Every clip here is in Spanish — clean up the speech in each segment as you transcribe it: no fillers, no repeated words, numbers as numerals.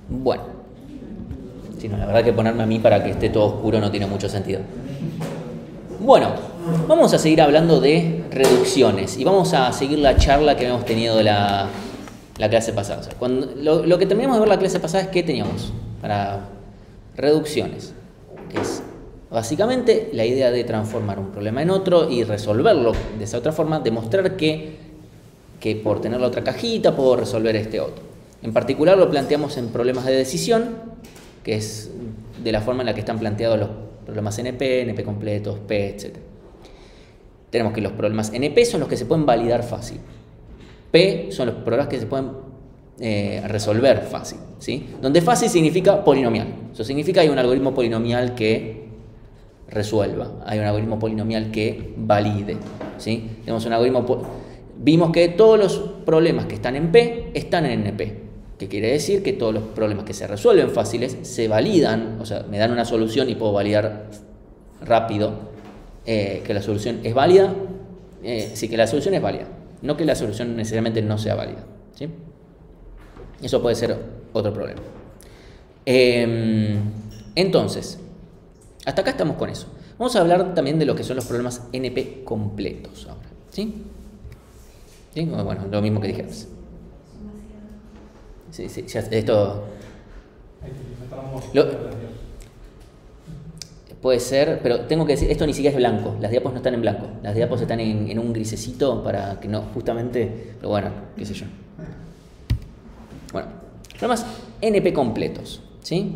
Bueno, si no, la verdad que ponerme a mí para que esté todo oscuro no tiene mucho sentido. Bueno, vamos a seguir hablando de reducciones y vamos a seguir la charla que habíamos tenido de la clase pasada. O sea, lo que terminamos de ver la clase pasada es que teníamos para reducciones, que es básicamente la idea de transformar un problema en otro y resolverlo de esa otra forma, demostrar que por tener la otra cajita puedo resolver este otro. En particular lo planteamos en problemas de decisión, que es de la forma en la que están planteados los problemas NP, NP completos, P, etc. Tenemos que los problemas NP son los que se pueden validar fácil. P son los problemas que se pueden resolver fácil, ¿sí? Donde fácil significa polinomial. Eso significa hay un algoritmo polinomial que resuelva, hay un algoritmo polinomial que valide, ¿sí? Tenemos un algoritmo vimos que todos los problemas que están en P están en NP. Que quiere decir que todos los problemas que se resuelven fáciles se validan, o sea, me dan una solución y puedo validar rápido que la solución es válida, sí, que la solución es válida, no que la solución necesariamente no sea válida, ¿sí? Eso puede ser otro problema. Entonces, hasta acá estamos con eso. Vamos a hablar también de lo que son los problemas NP completos ahora, ¿sí? ¿Sí? Bueno, lo mismo que dije antes. Sí, ya esto puede ser, pero tengo que decir, esto ni siquiera es blanco, las diapos no están en blanco, las diapos están en un grisecito para que no, justamente, pero bueno, qué sé yo. Bueno, problemas NP completos, ¿sí?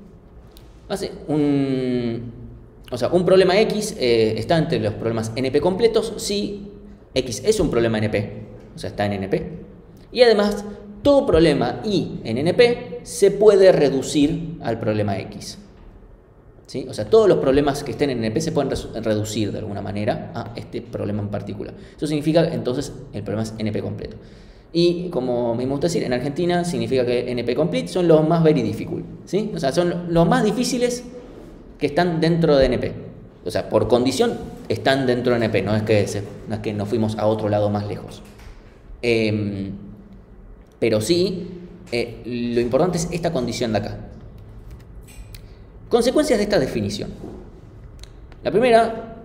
Un problema X está entre los problemas NP completos si X es un problema NP, o sea, está en NP, y además todo problema I en NP se puede reducir al problema X. ¿Sí? O sea, todos los problemas que estén en NP se pueden reducir de alguna manera a este problema en particular. Eso significa, entonces, el problema es NP completo. Y, como me gusta decir, en Argentina significa que NP complete son los más very difficult, ¿sí? O sea, son los más difíciles que están dentro de NP. O sea, por condición están dentro de NP, no es que nos fuimos a otro lado más lejos. Pero sí, lo importante es esta condición de acá. Consecuencias de esta definición. La primera,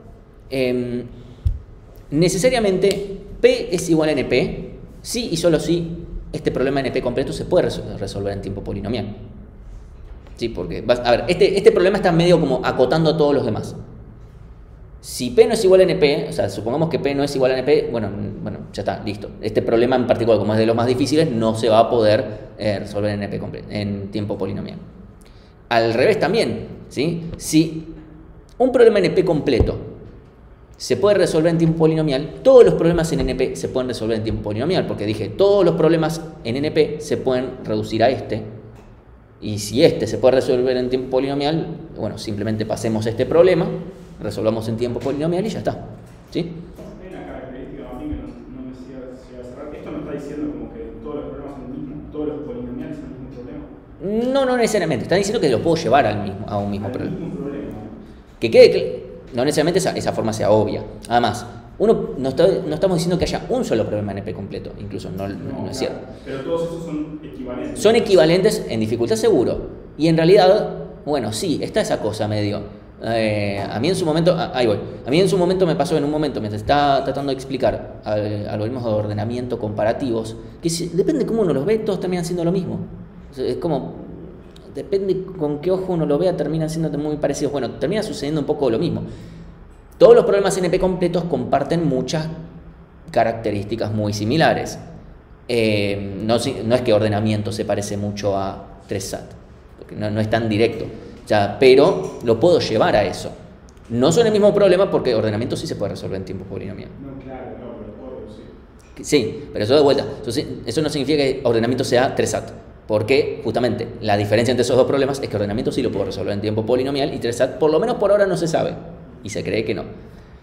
necesariamente P es igual a NP, si y solo si este problema NP completo se puede resolver en tiempo polinomial. Sí, porque, a ver, este problema está medio como acotando a todos los demás. Si P no es igual a NP, o sea, supongamos que P no es igual a NP, bueno, ya está, listo. Este problema en particular, como es de los más difíciles, no se va a poder resolver en NP en tiempo polinomial. Al revés también, ¿sí? Si un problema NP completo se puede resolver en tiempo polinomial, todos los problemas en NP se pueden resolver en tiempo polinomial, porque dije, todos los problemas en NP se pueden reducir a este, y si este se puede resolver en tiempo polinomial, bueno, simplemente pasemos este problema, resolvamos en tiempo polinomial y ya está, ¿sí? Hay una característica a mí que no me llega a cerrar. Esto me está diciendo como que todos los problemas son los mismos, todos los polinomiales son el mismo problema. No necesariamente, están diciendo que lo puedo llevar a un mismo problema. Mismo problema. Que quede no necesariamente esa forma sea obvia. Además, no estamos diciendo que haya un solo problema NP completo, incluso no es cierto. Pero todos esos son equivalentes. Son equivalentes en dificultad seguro. Y en realidad, bueno, sí, está esa cosa medio. A mí en su momento, ahí voy. A mí en su momento me pasó, en un momento, mientras estaba tratando de explicar algoritmos de ordenamiento comparativos, que depende de cómo uno los ve, todos terminan siendo lo mismo. O sea, es como, depende con qué ojo uno lo vea, terminan siendo muy parecidos. Bueno, termina sucediendo un poco lo mismo. Todos los problemas NP completos comparten muchas características muy similares. No es que ordenamiento se parece mucho a 3SAT, porque no es tan directo. Pero lo puedo llevar a eso. No son el mismo problema porque ordenamiento sí se puede resolver en tiempo polinomial. No, claro, no, pero puedo reducir. Sí, pero eso de vuelta. Eso no significa que ordenamiento sea 3SAT. Porque justamente la diferencia entre esos dos problemas es que ordenamiento sí lo puedo resolver en tiempo polinomial y 3SAT por lo menos por ahora no se sabe. Y se cree que no.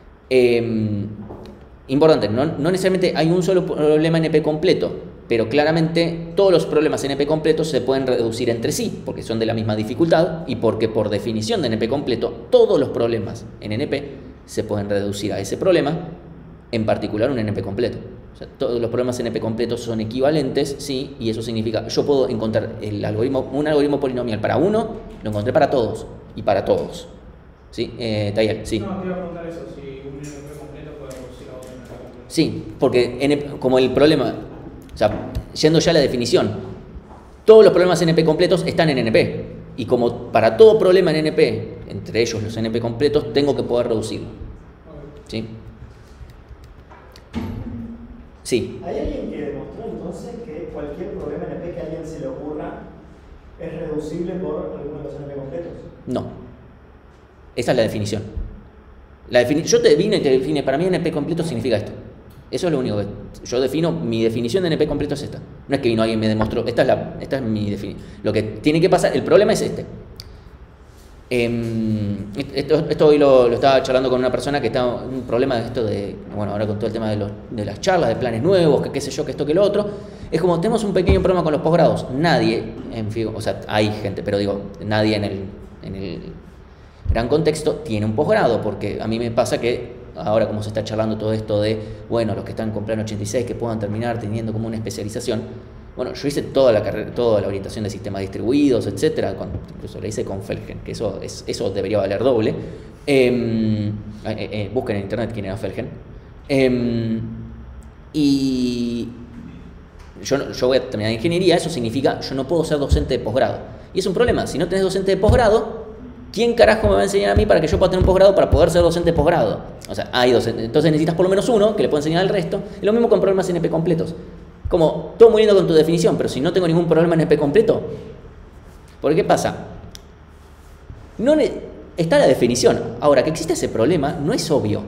Importante, no necesariamente hay un solo problema NP completo, pero claramente todos los problemas NP completos se pueden reducir entre sí, porque son de la misma dificultad y porque por definición de NP completo, todos los problemas en NP se pueden reducir a ese problema, en particular un NP completo. O sea, todos los problemas NP completos son equivalentes, sí, y eso significa, yo puedo encontrar un algoritmo polinomial para uno, lo encontré para todos, y para todos. ¿Sí? Tayel, sí. No, te iba a preguntar eso, si un NP completo puede reducir a otro NP completo. Sí, porque como el problema, o sea, yendo ya a la definición, todos los problemas NP completos están en NP, y como para todo problema en NP, entre ellos los NP completos, tengo que poder reducirlo. ¿Sí? Sí. ¿Hay alguien que demostró entonces que cualquier problema NP que a alguien se le ocurra es reducible por alguno de los NP completos? No. Esa es la definición. Yo te vine y te define, para mí NP completo significa esto. Eso es lo único que yo defino, mi definición de NP completo es esta. No es que vino alguien y me demostró, esta es mi definición. Lo que tiene que pasar, el problema es este. Esto hoy lo estaba charlando con una persona que está un problema de esto de, bueno, ahora con todo el tema de las charlas, de planes nuevos, que qué sé yo, que esto, que lo otro. Es como, tenemos un pequeño problema con los posgrados. Nadie, en fin, o sea, hay gente, pero digo, nadie en el gran contexto tiene un posgrado, porque a mí me pasa que ahora como se está charlando todo esto de, bueno, los que están con plan 86 que puedan terminar teniendo como una especialización. Bueno, yo hice toda la carrera, toda la orientación de sistemas distribuidos, etcétera, incluso la hice con Felgen, que eso debería valer doble. Busquen en internet quién era Felgen. Y yo voy a terminar ingeniería, eso significa yo no puedo ser docente de posgrado. Y es un problema, si no tenés docente de posgrado, ¿quién carajo me va a enseñar a mí para que yo pueda tener un posgrado para poder ser docente de posgrado? O sea, hay docentes, entonces necesitas por lo menos uno que le pueda enseñar al resto. Y lo mismo con problemas NP completos. Como, todo muy lindo con tu definición, pero si no tengo ningún problema en NP completo, ¿por qué pasa? Está la definición. Ahora, que existe ese problema no es obvio.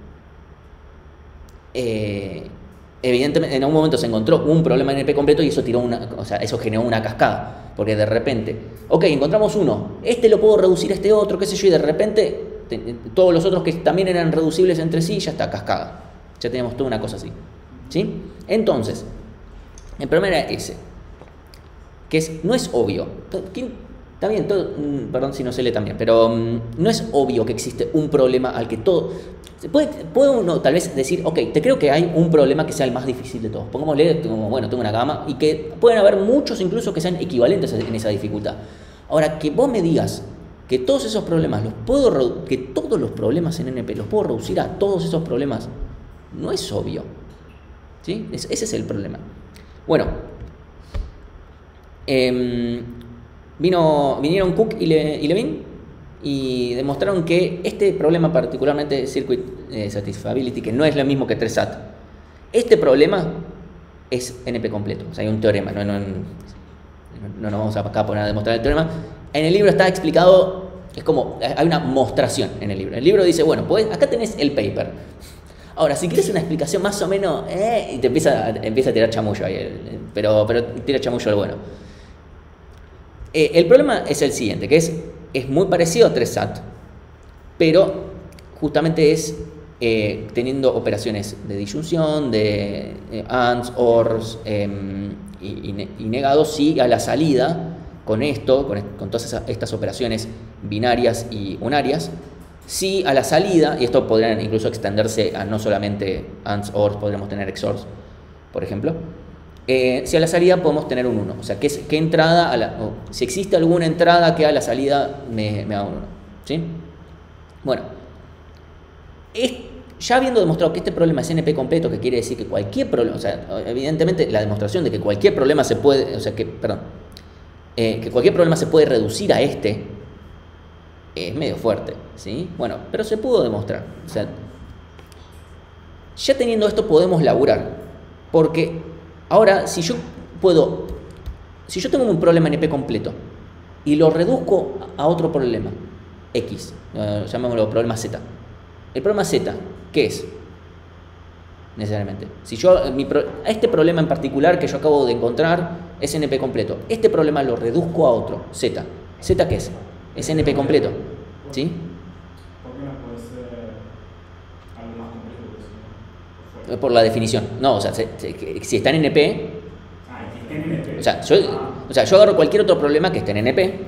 Evidentemente, en algún momento se encontró un problema en NP completo y eso eso generó una cascada. Porque de repente, ok, encontramos uno, lo puedo reducir a este otro, qué sé yo, y de repente todos los otros que también eran reducibles entre sí, ya está, cascada. Ya tenemos toda una cosa así. ¿Sí? Entonces, el problema era ese, que no es obvio. También, perdón si no se lee también, pero no es obvio que existe un problema al que todo... Puede uno tal vez decir, ok, te creo que hay un problema que sea el más difícil de todos. Pongámosle, tengo una gama, y que pueden haber muchos incluso que sean equivalentes en esa dificultad. Ahora, que vos me digas que todos esos problemas que todos los problemas en NP los puedo reducir a todos esos problemas, no es obvio. ¿Sí? Ese es el problema. Bueno, vinieron Cook y Levin y demostraron que este problema, particularmente Circuit Satisfiability, que no es lo mismo que 3SAT, este problema es NP completo. O sea, hay un teorema, no nos vamos acá a poner a demostrar el teorema. En el libro está explicado, es como, hay una mostración en el libro. El libro dice, bueno, pues acá tenés el paper. Ahora, si quieres una explicación más o menos, y te empieza a tirar chamullo ahí, pero tira chamullo al bueno. El problema es el siguiente, que es muy parecido a 3SAT, pero justamente es teniendo operaciones de disyunción, de ANDs, ORs y negados, sí, a la salida, con todas estas operaciones binarias y unarias, sí, a la salida, y esto podrían incluso extenderse a no solamente ANDs, ORs, podríamos tener XORs, por ejemplo. Si a la salida podemos tener un 1, o sea, ¿qué entrada, si existe alguna entrada que a la salida me da un 1, ¿sí? Bueno, ya habiendo demostrado que este problema es NP completo, que quiere decir que cualquier problema, o sea, evidentemente la demostración de que cualquier problema se puede, que cualquier problema se puede reducir a es medio fuerte, ¿sí? Bueno, pero se pudo demostrar. O sea, ya teniendo esto podemos laburar, porque ahora si yo tengo un problema NP completo y lo reduzco a otro problema, X, llamémoslo problema Z. El problema Z, ¿qué es? Necesariamente. Si este problema en particular que yo acabo de encontrar es NP completo. Este problema lo reduzco a otro, Z. ¿Z qué es? Es NP completo, ¿sí? ¿Por qué no puede ser algo más complejo que eso? Por la definición. No, o sea, si está en NP... si está en NP. O sea, yo agarro cualquier otro problema que esté en NP.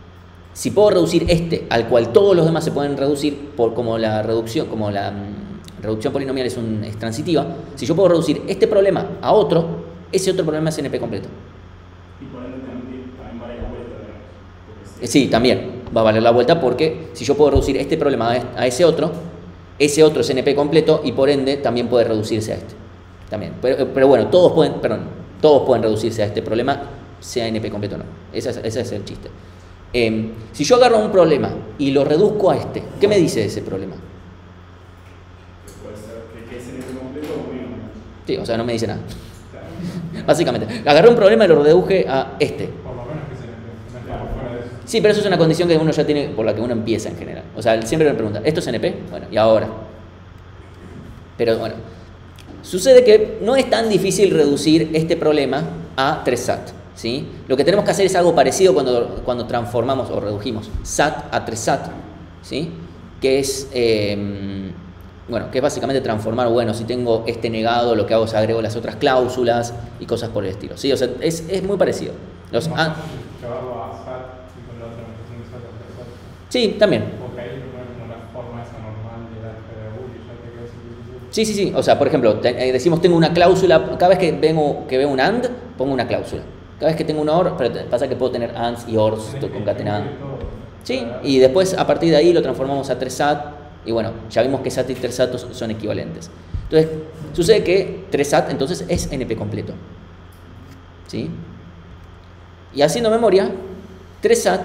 Si puedo reducir al cual todos los demás se pueden reducir como la reducción, como la reducción polinomial es transitiva, si yo puedo reducir este problema a otro, ese otro problema es NP completo. Y por ende también vale la vuelta, digamos. Sí, también va a valer la vuelta porque si yo puedo reducir este problema a ese otro es NP completo y por ende también puede reducirse a este. También. Pero bueno, todos pueden reducirse a este problema, sea NP completo o no. Ese es el chiste. Si yo agarro un problema y lo reduzco a este, ¿qué me dice de ese problema? Puede ser que es NP completo o polinomial. Sí, o sea, no me dice nada. Básicamente, agarré un problema y lo reduje a este. Por lo menos que se no fuera de eso. Sí, pero eso es una condición que uno ya tiene, por la que uno empieza en general. O sea, siempre me pregunta, ¿esto es NP? Bueno, ¿y ahora? Pero bueno, sucede que no es tan difícil reducir este problema a 3 SAT, ¿sí? Lo que tenemos que hacer es algo parecido cuando transformamos o redujimos SAT a 3 SAT, ¿sí? Que es, que es básicamente transformar, bueno, si tengo este negado, lo que hago es agrego las otras cláusulas y cosas por el estilo, ¿sí? O sea, es muy parecido. Llevarlo a SAT y con la otra notación de SAT a 3 SAT. Sí, también. Porque ahí no es como la forma esa normal de la PDU y ya te quedas sin. Sí. O sea, por ejemplo, decimos tengo una cláusula, cada vez que veo un AND, pongo una cláusula. Cada vez que tengo un OR, pero pasa que puedo tener ANDs y ORs concatenados. Sí, y después a partir de ahí lo transformamos a 3 SAT y bueno, ya vimos que SAT y 3 SAT son equivalentes. Entonces, sucede que 3 SAT entonces es NP completo. ¿Sí? Y haciendo memoria, 3 SAT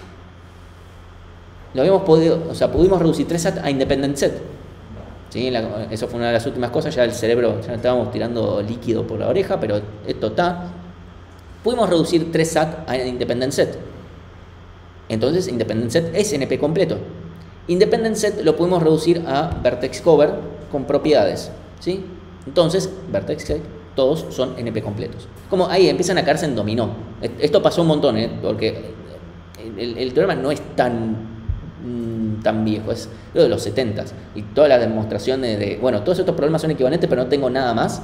pudimos reducir 3 SAT a independent set. ¿Sí? Eso fue una de las últimas cosas, ya el cerebro, ya estábamos tirando líquido por la oreja, pero esto está. Pudimos reducir 3 SAT a independent set. Entonces, independent set es NP completo. Independent set lo pudimos reducir a vertex cover con propiedades. ¿Sí? Entonces, vertex set, todos son NP completos. Como ahí empiezan a caerse en dominó. Esto pasó un montón, porque el teorema no es tan viejo, es lo de los 70s. Y toda la demostración todos estos problemas son equivalentes, pero no tengo nada más.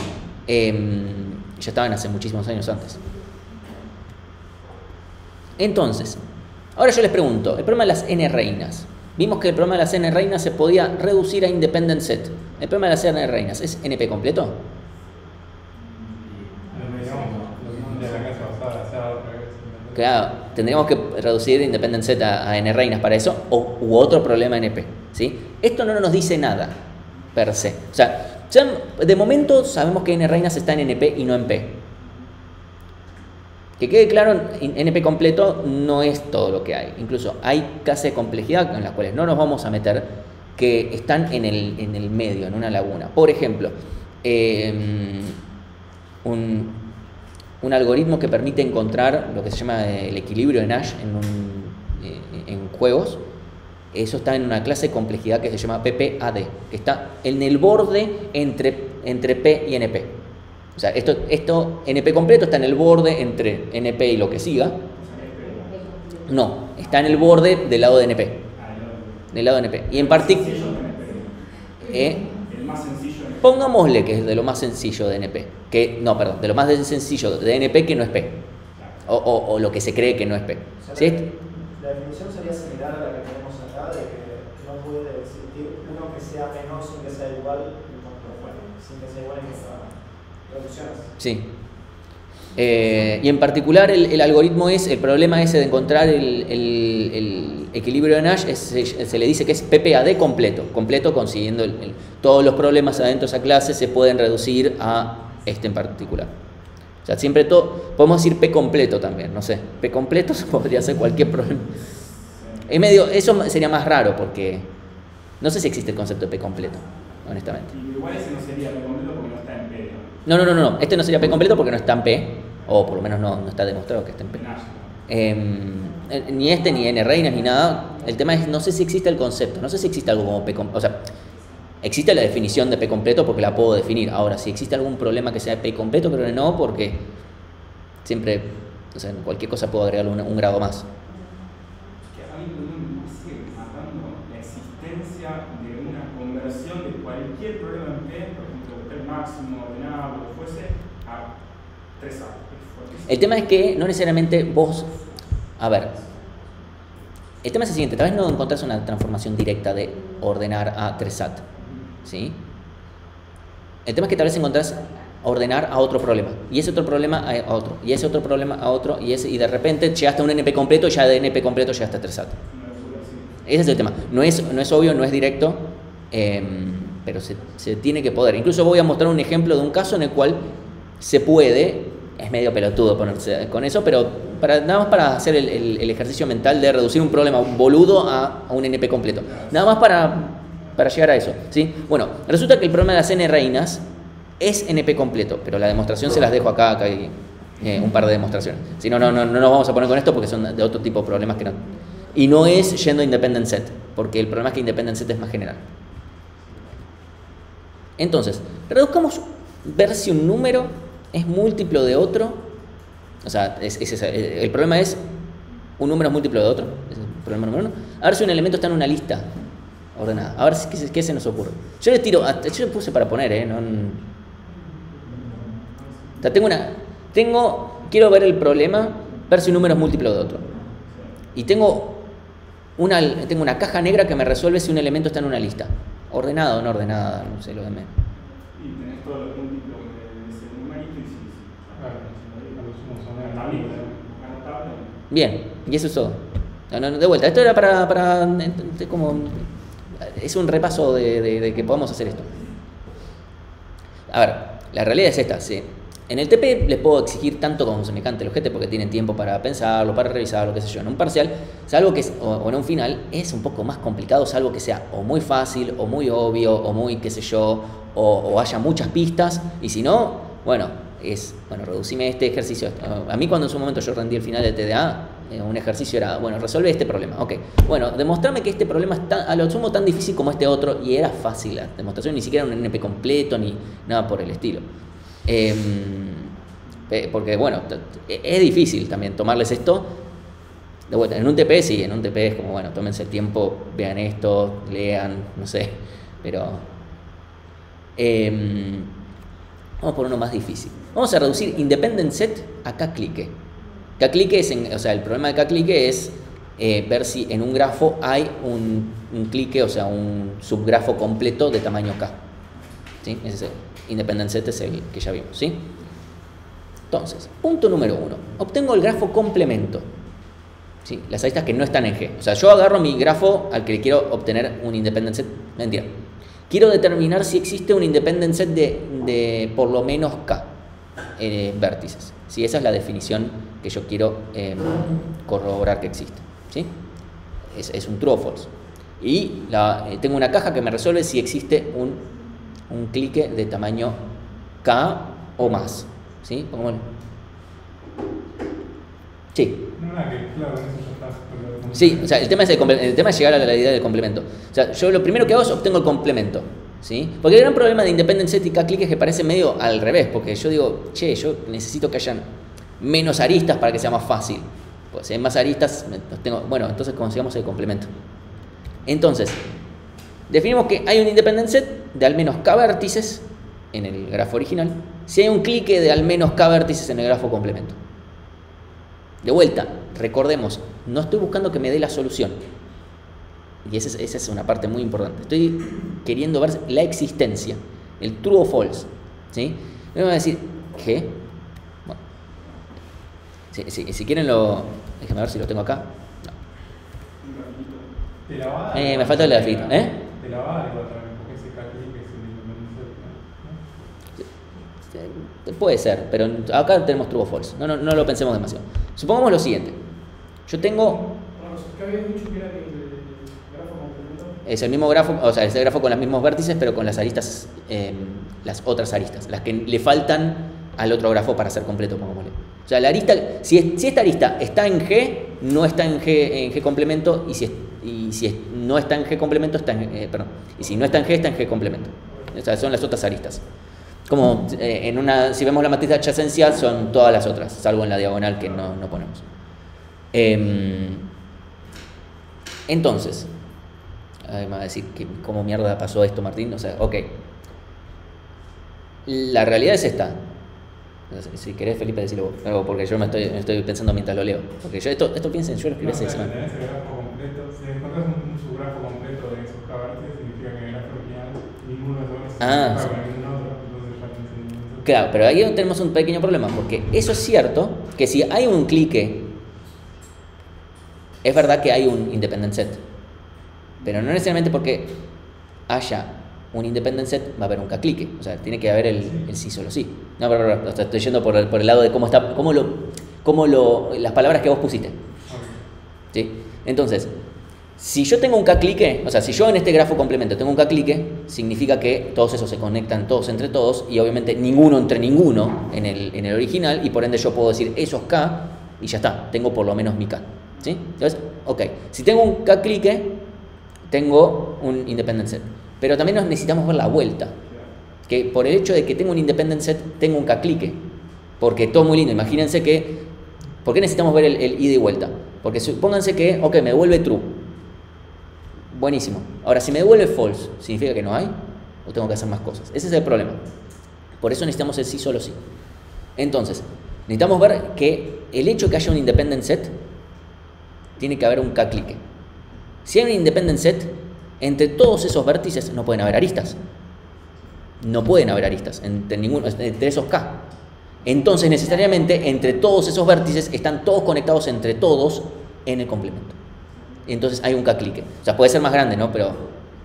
Ya estaban hace muchísimos años antes. Entonces, ahora yo les pregunto, el problema de las n reinas. Vimos que el problema de las n reinas se podía reducir a independent set. ¿El problema de las n reinas es NP completo? Claro, tendríamos que reducir independent set a n reinas para eso u otro problema NP, ¿sí? Esto no nos dice nada per se. O sea, ya de momento sabemos que n reinas está en NP y no en P. Que quede claro, NP completo no es todo lo que hay. Incluso hay clases de complejidad en las cuales no nos vamos a meter que están en el medio, en una laguna. Por ejemplo, un algoritmo que permite encontrar lo que se llama el equilibrio de Nash en juegos. Eso está en una clase de complejidad que se llama PPAD, que está en el borde entre P y NP. O sea, esto NP completo está en el borde entre NP y lo que siga. No, está en el borde del lado de NP. Del lado de NP. Y en particular, el más sencillo. Pongámosle que es de lo más sencillo de NP. De lo más sencillo de NP que no es P. O lo que se cree que no es P. O sea, ¿Sí? La definición sería similar a la que tenemos acá, de que no puede existir uno que sea menor sin que sea igual, sin que sea igual en esas reducciones. Sí. Y en particular el algoritmo el problema ese de encontrar el equilibrio de Nash, se le dice que es PPAD completo consiguiendo todos los problemas adentro de esa clase se pueden reducir a este en particular. O sea, siempre podemos decir P completo también, no sé, P completo podría ser cualquier problema. Eso sería más raro porque no sé si existe el concepto de P completo, honestamente. Igual ese no sería P completo porque no está en P. No, este no sería P completo porque no está en P, o por lo menos no está demostrado que está en P. Ni este, ni n reinas, ni nada. El tema es, no sé si existe el concepto, no sé si existe algo como P completo. O sea, existe la definición de P completo porque la puedo definir. Ahora, si existe algún problema que sea P completo, creo que no, porque siempre, o sea, en cualquier cosa puedo agregarle un grado más. Que a mí me sigue matando la existencia de una conversión de cualquier problema en P, por ejemplo, buscar el máximo, ordenado, lo que fuese, a 3A. El tema es que no necesariamente vos... A ver, el tema es el siguiente, tal vez no encontrás una transformación directa de ordenar a 3SAT, ¿sí? El tema es que tal vez encontrás ordenar a otro problema, y ese otro problema a otro, y ese otro problema a otro, y de repente llegaste a un NP completo, y ya de NP completo llegaste a 3SAT. Ese es el tema. No es obvio, no es directo, pero se tiene que poder. Incluso voy a mostrar un ejemplo de un caso en el cual se puede, es medio pelotudo ponerse con eso, pero nada más para hacer el ejercicio mental de reducir un problema boludo a un NP completo. Nada más para llegar a eso, ¿sí? Bueno, resulta que el problema de las N reinas es NP completo, pero la demostración se las dejo acá hay un par de demostraciones. Si no, no nos vamos a poner con esto porque son de otro tipo de problemas que no. Y no es yendo a independent set, porque el problema es que independent set es más general. Entonces, reduzcamos ver si un número es múltiplo de otro. O sea, el problema es un número es múltiplo de otro. Ese es el problema número 1. A ver si un elemento está en una lista ordenada. A ver qué se nos ocurre. Yo les tiro, yo puse para poner, no. O sea, quiero ver el problema, ver si un número es múltiplo de otro. Y tengo una caja negra que me resuelve si un elemento está en una lista. Ordenada o no ordenada, no sé lo de menos. Y tenés todos los múltiplos de ese numerito y si anotable. Bien, y eso es todo. No, de vuelta, esto era para como es un repaso de que podamos hacer esto. A ver, la realidad es esta, ¿sí? En el TP les puedo exigir tanto como se me cante el ojete porque tienen tiempo para pensarlo, para revisarlo, qué sé yo. En un parcial, salvo que o en un final, es un poco más complicado, salvo que sea o muy fácil, o muy obvio, o muy qué sé yo, o haya muchas pistas, y si no, bueno, reducime este ejercicio. A mí cuando en su momento yo rendí el final de TDA, un ejercicio era, resuelve este problema, ok. Bueno, demostrame que este problema es a lo sumo tan difícil como este otro, y era fácil la demostración, ni siquiera un NP completo, ni nada por el estilo. Porque es difícil también tomarles esto de vuelta. En un TP sí, en un TP es como tómense el tiempo, vean esto, lean, no sé, pero vamos por uno más difícil. Vamos a reducir independent set a K-clique. K-clique el problema de K-clique es ver si en un grafo hay un clique, o sea, un subgrafo completo de tamaño K. ¿Sí? Ese es el independent set, es el que ya vimos, ¿sí? Entonces, punto número 1. Obtengo el grafo complemento. ¿Sí? Las aristas que no están en G. O sea, yo agarro mi grafo al que le quiero obtener un independent set. Mentira. Quiero determinar si existe un independent set de por lo menos K vértices. ¿Sí? Esa es la definición que yo quiero corroborar que existe. ¿Sí? Es un true o false. Y tengo una caja que me resuelve si existe un clique de tamaño K o más. ¿Sí? Pongámoslo. Sí. Sí, o sea, el tema es llegar a la idea del complemento. O sea, yo lo primero que hago es obtengo el complemento. ¿Sí? Porque el gran problema de independent set y K-clique es que parece medio al revés, porque yo digo, yo necesito que hayan menos aristas para que sea más fácil. Pues si hay más aristas, entonces consigamos el complemento. Entonces, definimos que hay un independent set de al menos K vértices en el grafo original, si hay un clique de al menos K vértices en el grafo complemento. De vuelta, recordemos, no estoy buscando que me dé la solución. Y esa es una parte muy importante. Estoy queriendo ver la existencia, el true o false. ¿Sí? Me van a decir, ¿qué? Bueno, si quieren déjenme ver si lo tengo acá. No. Me falta el grafito. Te la va a dar igual también, porque ese K-clique es el independent set, ¿no? Puede ser, pero acá tenemos true o false. No lo pensemos demasiado. Supongamos lo siguiente. Yo tengo... ¿Qué habías dicho que era el grafo complemento? Es el mismo grafo, o sea, es el grafo con los mismos vértices, pero con las aristas, las otras aristas, las que le faltan al otro grafo para ser completo, pongámosle. O sea, la arista, si esta arista está en G, no está en G complemento, y si no está en G complemento, está en y si no está en G, está en G complemento. O sea, son las otras aristas. Como si vemos la matriz adyacencia, son todas las otras, salvo en la diagonal que no ponemos. Entonces, me va a decir que cómo mierda pasó esto, Martín. O sea, ok. La realidad es esta. Si querés, Felipe, decilo vos. No, porque yo me estoy pensando mientras lo leo. Porque yo esto piensen, yo lo escribí hace si semana. tenés el grafo completo, si encontrás un subgrafo completo de esos vértices, significa que en el grafo original ninguno de esos Sí. con ningún otro, entonces ya te entendí. Claro, pero ahí tenemos un pequeño problema, porque eso es cierto, que si hay un clique, es verdad que hay un independent set, pero no necesariamente porque haya un independent set va a haber un k-clique, o sea, tiene que haber el sí solo sí. No, pero, o sea, estoy yendo por el lado de las palabras que vos pusiste. ¿Sí? Entonces, si yo tengo un k-clique, o sea, si yo en este grafo complemento tengo un k-clique, significa que todos esos se conectan todos entre todos y obviamente ninguno entre ninguno en el original, y por ende yo puedo decir eso es k y ya está, tengo por lo menos mi k. ¿Sí? Entonces, ok, si tengo un k-clique, tengo un independent set, pero también necesitamos ver la vuelta, que por el hecho de que tengo un independent set, tengo un k-clique, porque todo muy lindo, imagínense que, ¿por qué necesitamos ver el ida y vuelta? Porque supónganse que, ok, me devuelve true, buenísimo, ahora si me devuelve false, ¿significa que no hay? ¿O tengo que hacer más cosas? Ese es el problema, por eso necesitamos el sí solo sí. Entonces, necesitamos ver que el hecho de que haya un independent set, tiene que haber un k-clique. Si hay un independent set, entre todos esos vértices no pueden haber aristas. No pueden haber aristas entre esos k. Entonces, necesariamente, entre todos esos vértices están todos conectados entre todos en el complemento. Entonces hay un k-clique. O sea, puede ser más grande, ¿no? Pero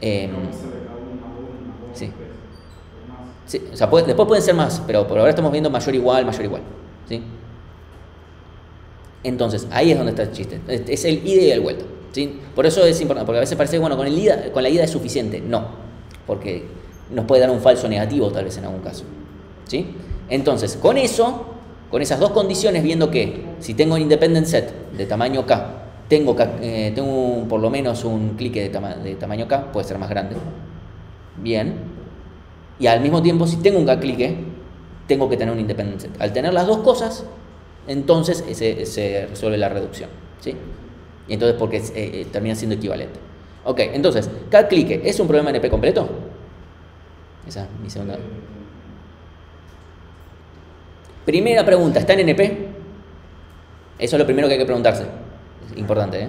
sí. Sí, o sea, después pueden ser más, pero por ahora estamos viendo mayor igual, ¿sí? Entonces, ahí es donde está el chiste. Es el ida y el vuelta, ¿sí? Por eso es importante, porque a veces parece que bueno, con la ida es suficiente. No, porque nos puede dar un falso negativo tal vez en algún caso, ¿sí? Entonces, con esas dos condiciones, viendo que si tengo un independent set de tamaño k, tengo por lo menos un clique de tamaño k, puede ser más grande, bien, y al mismo tiempo si tengo un k-clique, tengo que tener un independent set. Al tener las dos cosas, entonces se resuelve la reducción, ¿sí? Y entonces porque termina siendo equivalente. Ok, entonces, k-clique, ¿es un problema NP completo? Esa es mi segunda. Primera pregunta, ¿está en NP? Eso es lo primero que hay que preguntarse. Es importante, ¿eh?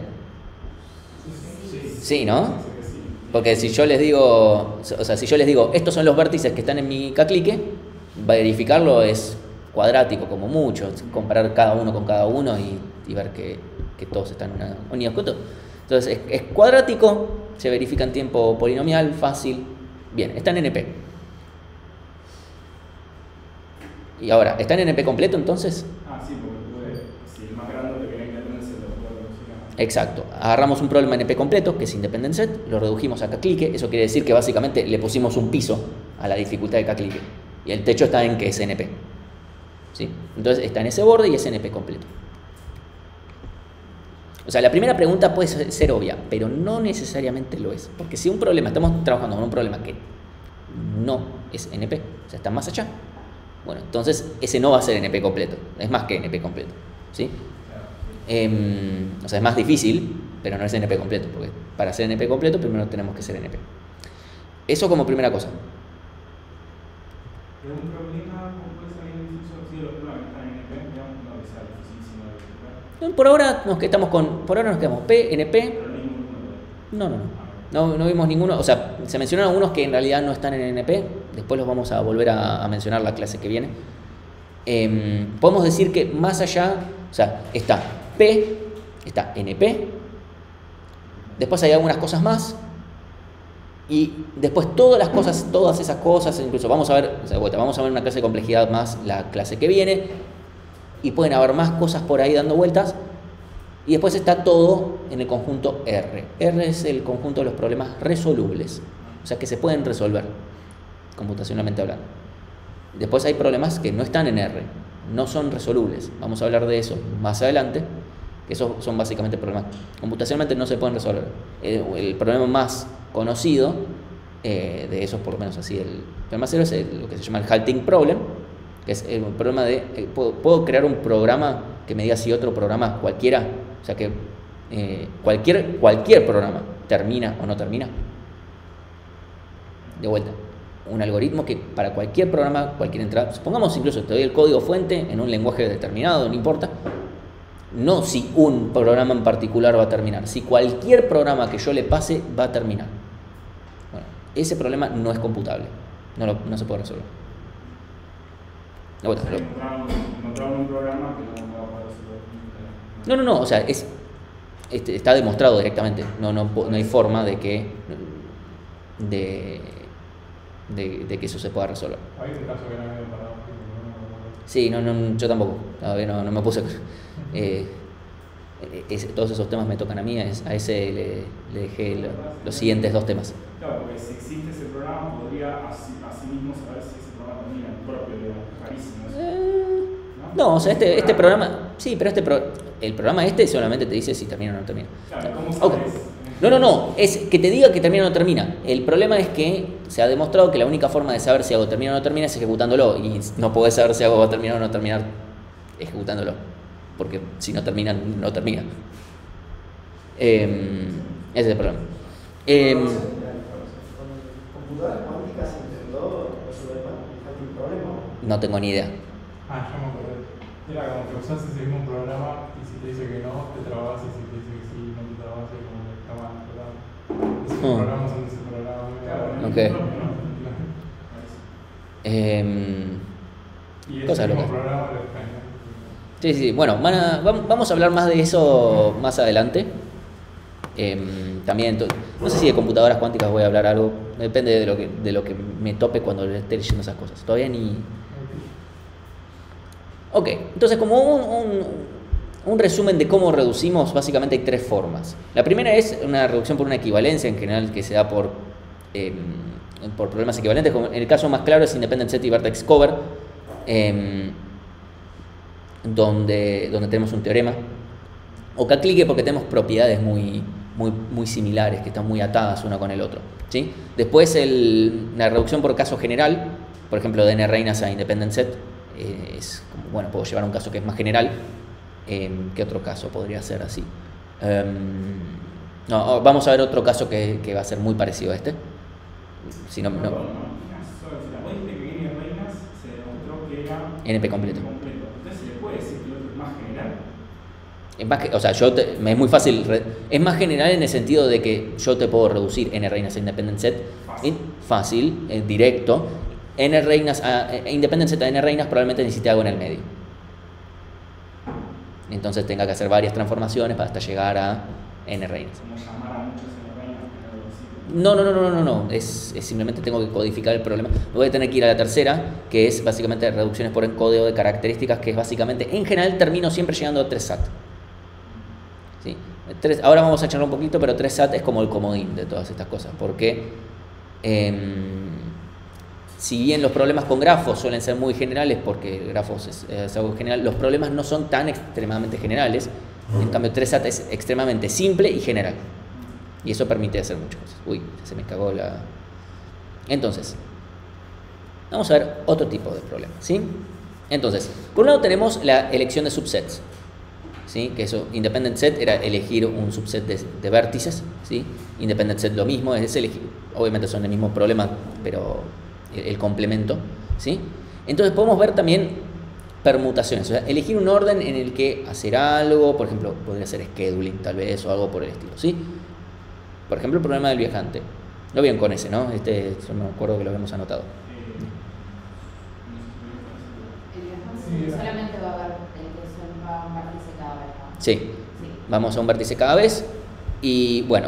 Sí, ¿no? Porque si yo les digo, estos son los vértices que están en mi k-clique, verificarlo es cuadrático como mucho, comparar cada uno con cada uno y ver que todos están unidos con todo. Entonces es cuadrático, se verifica en tiempo polinomial, fácil. Bien, está en NP. Y ahora, ¿está en NP completo entonces? Sí, porque si el más grande te viene independent set, lo puedo reducir a... Exacto. Agarramos un problema NP completo, que es independent set, lo redujimos a k-clique. Eso quiere decir que básicamente le pusimos un piso a la dificultad de k-clique. Y el techo está en que es NP. ¿Sí? Entonces está en ese borde y es NP completo. O sea, la primera pregunta puede ser obvia, pero no necesariamente lo es. Porque si estamos trabajando con un problema que no es NP, o sea, está más allá, bueno, entonces ese no va a ser NP completo, es más que NP completo, ¿sí? O sea, es más difícil, pero no es NP completo, porque para ser NP completo primero tenemos que ser NP. Eso como primera cosa. ¿Pero un problema puede salir difícil si los problemas están en NP? Digamos, no que sea dificilísimo de verificar. Por ahora nos quedamos P, NP. No vimos ninguno, o sea, se mencionaron algunos que en realidad no están en NP, después los vamos a volver a mencionar la clase que viene. Podemos decir que más allá, o sea, está P, está NP, después hay algunas cosas más, y después todas esas cosas, incluso vamos a ver una clase de complejidad más la clase que viene, y pueden haber más cosas por ahí dando vueltas. Y después está todo en el conjunto R. R es el conjunto de los problemas resolubles, o sea que se pueden resolver, computacionalmente hablando. Después hay problemas que no están en R, no son resolubles. Vamos a hablar de eso más adelante, que esos son básicamente problemas computacionalmente no se pueden resolver. El problema más conocido de esos, por lo menos así, el problema cero es lo que se llama el halting problem, que es el problema de puedo crear un programa que me diga si otro programa cualquiera, o sea que cualquier programa termina o no termina. De vuelta, un algoritmo que para cualquier programa, cualquier entrada, supongamos incluso te doy el código fuente en un lenguaje determinado, no importa, no si un programa en particular va a terminar, si cualquier programa que yo le pase va a terminar. Bueno, ese problema no es computable, no se puede resolver. Encontraron un programa que no va a poder resolver. No, o sea, está demostrado directamente, no hay forma de que eso se pueda resolver. Hay un caso que era medio paradójico. Sí, yo tampoco, todavía no me puse. Todos esos temas me tocan a mí, a ese le dejé los siguientes 2 temas. Claro, porque si existe ese programa, podría así mismo saber si ese programa termina el propio, rarísimo. No, o sea, este programa, sí, pero el programa solamente te dice si termina o no termina. Claro, ¿cómo sabes? Okay. No, es que te diga que termina o no termina. El problema es que se ha demostrado que la única forma de saber si algo termina o no termina es ejecutándolo, y no podés saber si algo va a terminar o no terminar ejecutándolo, porque si no termina, no termina. Ese es el problema. ¿Con computadoras cuánticas se intentó resolver el problema? No tengo ni idea. Yo me acuerdo. Era como que usás ese mismo programa y si te dice que no, te trabas, y si te dice que sí, no te trabas, y como que está mal, ¿verdad? Esos programas son de ese programa. Ok. Y ese Cosa mismo loca. programa lo extraña. Sí, bueno, vamos a hablar más de eso más adelante. También, no sé si de computadoras cuánticas voy a hablar algo, depende de lo que me tope cuando esté leyendo esas cosas. Todavía ni... Ok, entonces como un resumen de cómo reducimos, básicamente hay 3 formas. La primera es una reducción por una equivalencia, en general, que se da por problemas equivalentes, como en el caso más claro es Independent Set y Vertex Cover, donde tenemos un teorema, o K-clique porque tenemos propiedades muy similares, que están muy atadas una con el otro, ¿sí? Después la reducción por caso general, por ejemplo de n reinas a Independent Set, es como, bueno, puedo llevar un caso que es más general. ¿Qué otro caso podría ser así? Vamos a ver otro caso que va a ser muy parecido a este. Si no. La modista que n reinas se demostró que era NP completo. Entonces se le puede decir que el otro es más general. Es muy fácil. Es más general en el sentido de que yo te puedo reducir n reinas a Independent Set. Fácil, directo. N reinas a Independent Set a n reinas probablemente necesite algo en el medio. Entonces tenga que hacer varias transformaciones para hasta llegar a n reinas. Como llamar a muchos n reinas. No. Es simplemente tengo que codificar el problema. Voy a tener que ir a la tercera, que es básicamente reducciones por encodeo de características, que es básicamente, en general termino siempre llegando a 3 SAT. ¿Sí? Ahora vamos a charlar un poquito, pero 3 SAT es como el comodín de todas estas cosas, porque si bien los problemas con grafos suelen ser muy generales, porque grafos es algo general, los problemas no son tan extremadamente generales. En cambio, 3SAT es extremadamente simple y general. Y eso permite hacer muchas cosas. Uy, se me cagó la... Entonces, vamos a ver otro tipo de problema, ¿sí? Entonces, por un lado tenemos la elección de subsets, ¿sí? Que eso, Independent Set era elegir un subset de vértices, ¿sí? Independent Set lo mismo, es elegir, obviamente son el mismo problema, pero el complemento, ¿sí? Entonces podemos ver también permutaciones, o sea, elegir un orden en el que hacer algo, por ejemplo, podría ser scheduling tal vez, o algo por el estilo, ¿sí? Por ejemplo, el problema del viajante. Lo vieron con ese, ¿no? Yo me acuerdo que lo habíamos anotado. El viajante solamente va a haber un vértice cada vez, ¿no? Sí, vamos a un vértice cada vez. Y bueno,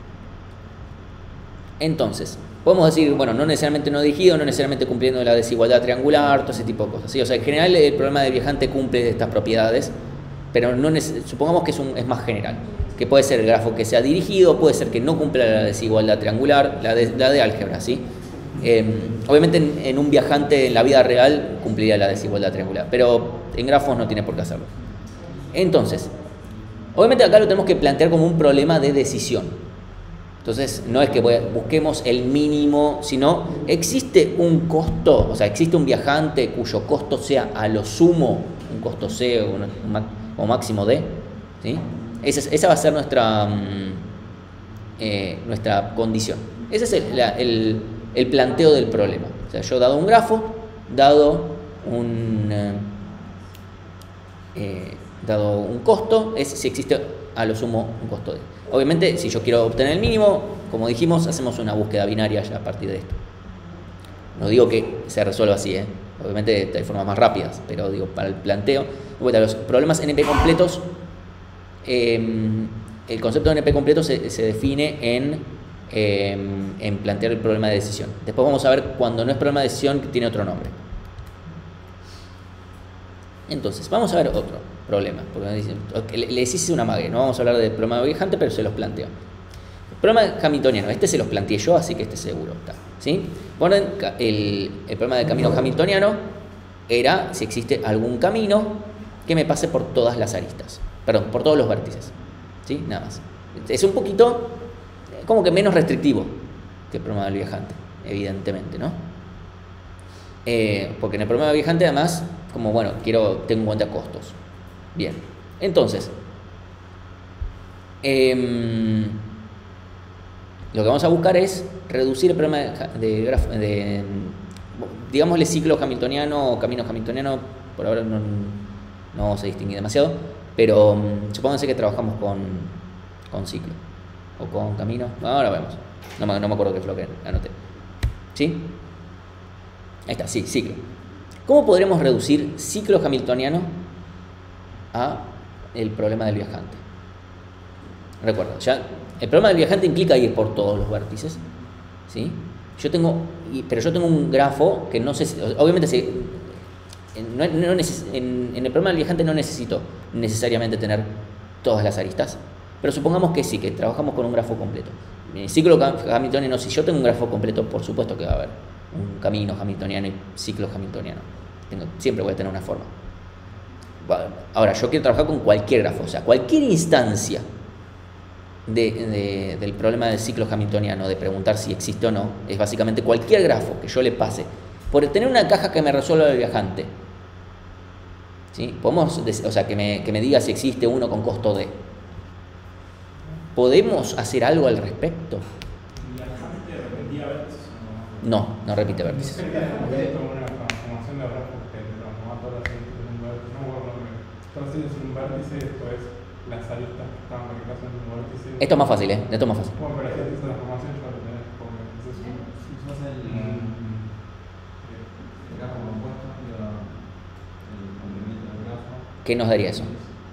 entonces, podemos decir, bueno, no necesariamente no dirigido, no necesariamente cumpliendo la desigualdad triangular, todo ese tipo de cosas, ¿sí? O sea, en general el problema del viajante cumple estas propiedades, pero supongamos que es más general, que puede ser el grafo que sea dirigido, puede ser que no cumpla la desigualdad triangular, la de álgebra, ¿sí? Obviamente en un viajante en la vida real cumpliría la desigualdad triangular, pero en grafos no tiene por qué hacerlo. Entonces, obviamente acá lo tenemos que plantear como un problema de decisión. Entonces, no es que busquemos el mínimo, sino existe un costo, o sea, existe un viajante cuyo costo sea a lo sumo un costo C o máximo D, ¿sí? Esa va a ser nuestra condición. Ese es el planteo del problema. O sea, yo dado un grafo, dado un costo, es si existe a lo sumo un costo de. Obviamente, si yo quiero obtener el mínimo, como dijimos, hacemos una búsqueda binaria ya a partir de esto. No digo que se resuelva así, obviamente hay formas más rápidas, pero digo, para el planteo, los problemas NP completos, el concepto de NP completo se define en plantear el problema de decisión. Después vamos a ver cuando no es problema de decisión, que tiene otro nombre. Entonces, vamos a ver otro problema, porque le decís una mague, no vamos a hablar del problema viajante, pero se los planteo. El problema hamiltoniano, este se los planteé yo, así que este seguro está, ¿sí? Bueno, el problema del camino hamiltoniano era si existe algún camino que me pase por todas las aristas, perdón, por todos los vértices, ¿sí? Nada más. Es un poquito como que menos restrictivo que el problema del viajante, evidentemente, ¿no? Porque en el problema del viajante, además, como bueno, tengo en cuenta costos. Bien, entonces, lo que vamos a buscar es reducir el problema de digámosle ciclo hamiltoniano o camino hamiltoniano. Por ahora no vamos a distinguir demasiado, pero supónganse que trabajamos con ciclo o con camino. Ahora vemos, no me acuerdo qué es lo que anoté. ¿Sí? Ahí está, sí, ciclo. ¿Cómo podremos reducir ciclo hamiltoniano a el problema del viajante? Recuerda, ya el problema del viajante implica ir por todos los vértices, ¿sí? Pero yo tengo un grafo que no sé, obviamente en el problema del viajante no necesito necesariamente tener todas las aristas, pero supongamos que sí, que trabajamos con un grafo completo. En el ciclo hamiltoniano, si yo tengo un grafo completo, por supuesto que va a haber un camino hamiltoniano y ciclo hamiltoniano. Siempre voy a tener una forma. Ahora, yo quiero trabajar con cualquier grafo, o sea, cualquier instancia del problema del ciclo hamiltoniano, de preguntar si existe o no, es básicamente cualquier grafo que yo le pase por tener una caja que me resuelva el viajante, ¿sí? O sea, que me diga si existe uno con costo D. ¿Podemos hacer algo al respecto? ¿El viajante repetía vértices o no? No repite vértices. Una transformación de grafos que te transforma todas las aristas en un vértice. No, todas las aristas en un vértice y después las aristas que estaban conectadas en un vértice. Esto es más fácil, Esto es más fácil. Bueno, pero esa transformación ya lo tenés porque eso es Si usas el grafo compuesto, el complemento del grafo. ¿Qué nos daría eso?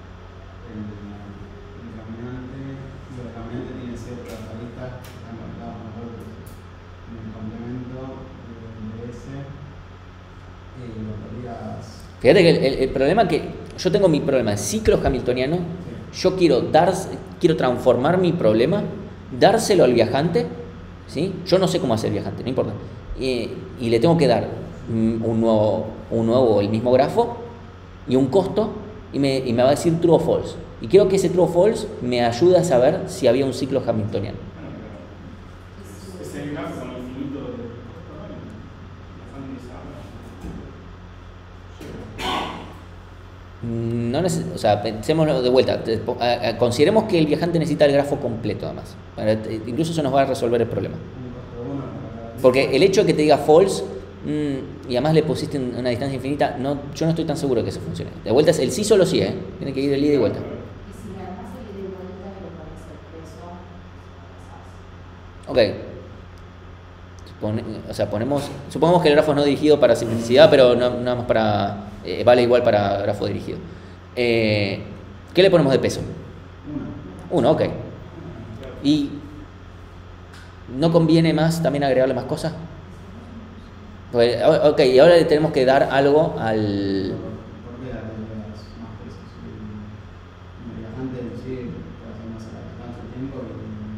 El caminante tiene ciertas aristas que están conectadas con los vértices. En el complemento de ese, lo podrías. Fíjate que el problema que yo tengo, mi problema de ciclo hamiltoniano, yo quiero transformar mi problema, dárselo al viajante, ¿sí? Yo no sé cómo hacer el viajante, no importa, y le tengo que dar un nuevo el mismo grafo y un costo, y me va a decir true o false, y quiero que ese true o false me ayude a saber si había un ciclo hamiltoniano. Es el grafo con infinito de costo, O sea, pensémoslo de vuelta. Consideremos que el viajante necesita el grafo completo, además. Incluso eso nos va a resolver el problema. Porque el hecho de que te diga false y además le pusiste una distancia infinita, yo no estoy tan seguro de que eso funcione. De vuelta es el sí solo sí, tiene que ir el ida y vuelta. Y si le armas el ida y vuelta, le pones el peso. Ok. Supongamos que el grafo es no dirigido para simplicidad, pero nada más para. Vale igual para grafo dirigido. ¿Qué le ponemos de peso? 1, ok. ¿Y no conviene más también agregarle más cosas? Ok, y ahora le tenemos que dar algo al. ¿Por qué darle más pesos? El viajante en sí puede hacer más a la distancia del tiempo y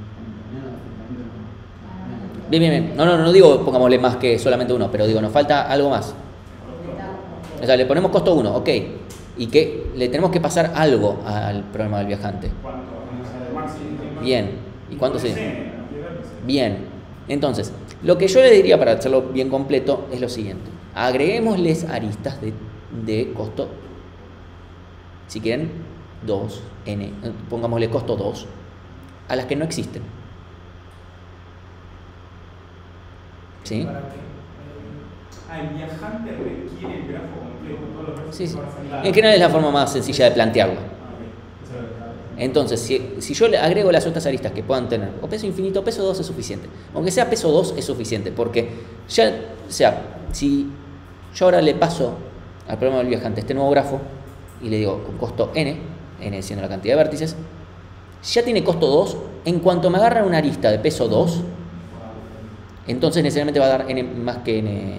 el Bien. No digo pongámosle más que solamente 1, pero digo, nos falta algo más. O sea, le ponemos costo 1, ok. Y que le tenemos que pasar algo al problema del viajante. Bien. ¿Y cuánto se? Bien. Entonces, lo que yo le diría para hacerlo bien completo es lo siguiente. Agreguémosles aristas de costo, si quieren, 2, n, pongámosle costo 2, a las que no existen. ¿Sí? Para que, el viajante requiere el grafo completo, todos los versos Sí, sí. que van a salir. En general es la forma más sencilla de plantearlo. Ah, ok. Eso es lo que Entonces, si yo le agrego las otras aristas que puedan tener, o peso infinito o peso 2 es suficiente. Aunque sea peso 2 es suficiente, porque ya, o sea, si yo ahora le paso al problema del viajante este nuevo grafo y le digo con costo n siendo la cantidad de vértices, ya tiene costo 2. En cuanto me agarra una arista de peso 2, entonces necesariamente va a dar n más que n.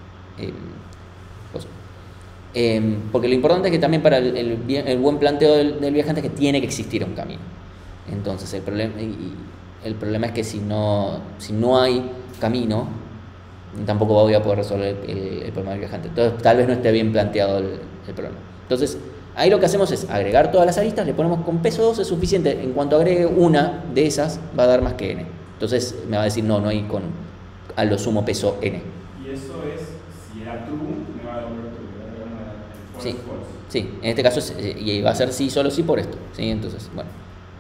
Porque lo importante es que también para el buen planteo del viajante es que tiene que existir un camino. Entonces el problema es que si no hay camino, tampoco voy a poder resolver el problema del viajante. Entonces tal vez no esté bien planteado el problema. Entonces ahí lo que hacemos es agregar todas las aristas, le ponemos con peso 2 es suficiente. En cuanto agregue una de esas va a dar más que n. Entonces me va a decir no hay con a lo sumo peso n. Y eso es, si era true, me va a devolver true. Sí, False. sí, en este caso y va a ser sí, solo sí por esto, ¿sí? Entonces, bueno.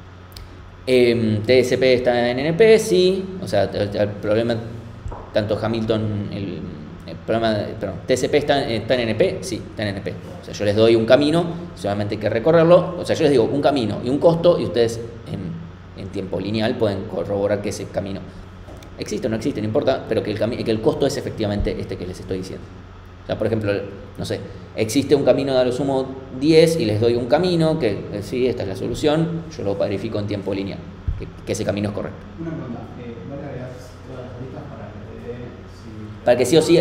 TSP está en NP, sí, o sea, el problema, tanto Hamilton, TSP está en NP, sí, está en NP. O sea, yo les doy un camino, solamente hay que recorrerlo, o sea, yo les digo un camino y un costo y ustedes en tiempo lineal pueden corroborar que ese camino existe o no existe, no importa, pero que el costo es efectivamente este que les estoy diciendo. O sea, por ejemplo, no sé, existe un camino de a lo sumo 10 y les doy un camino que sí, esta es la solución, yo lo verifico en tiempo lineal, que ese camino es correcto. Una pregunta, ¿vos le agregás todas las listas para que te dé Para que sí o sí- ya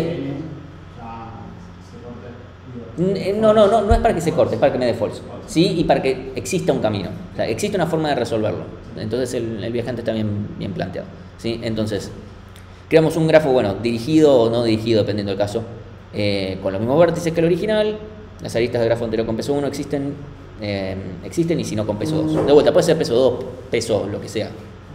se corte? No es para que se corte, es para que me dé false. Sí, y para que exista un camino. O sea, existe una forma de resolverlo. Entonces el viajante está bien planteado. ¿Sí? Entonces, creamos un grafo, bueno, dirigido o no dirigido, dependiendo del caso, con los mismos vértices que el original. Las aristas del grafo anterior con peso 1 existen y si no con peso 2. De vuelta, puede ser peso 2, peso lo que sea.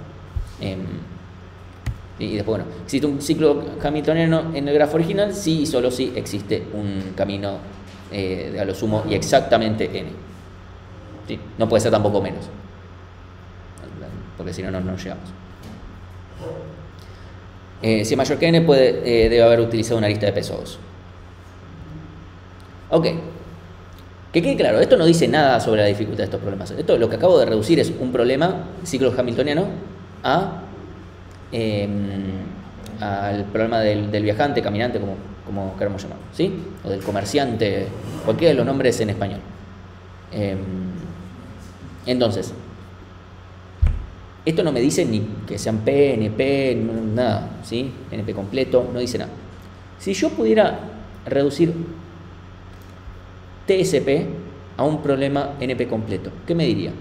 Y después, bueno, existe un ciclo hamiltoniano en el grafo original, sí y solo sí existe un camino de a lo sumo y exactamente n. ¿Sí? No puede ser tampoco menos, porque si no, no llegamos. Si es mayor que n, debe haber utilizado una lista de peso 2. Ok. Que quede claro, esto no dice nada sobre la dificultad de estos problemas. Esto lo que acabo de reducir es un problema, ciclo hamiltoniano, al problema del viajante, caminante, como queramos llamarlo, ¿sí? O del comerciante, cualquiera de los nombres en español. Entonces, esto no me dice ni que sean P, NP, nada, ¿sí? NP completo, no dice nada. Si yo pudiera reducir TSP a un problema NP completo, ¿qué me diría?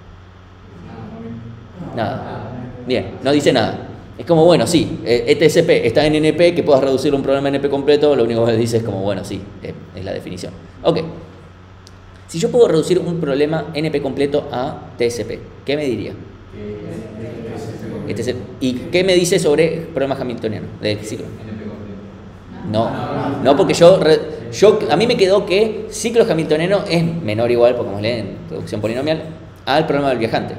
Nada. Bien, no dice nada. Es como, bueno, sí, TSP está en NP, que puedas reducir un problema NP completo, lo único que dice es como, bueno, sí, es la definición. Ok. Si yo puedo reducir un problema NP completo a TSP, ¿qué me diría? ¿Y qué me dice sobre problemas hamiltonianos del ciclo? No, porque a mí me quedó que ciclo hamiltoniano es menor o igual, porque como leen en producción polinomial, al problema del viajante.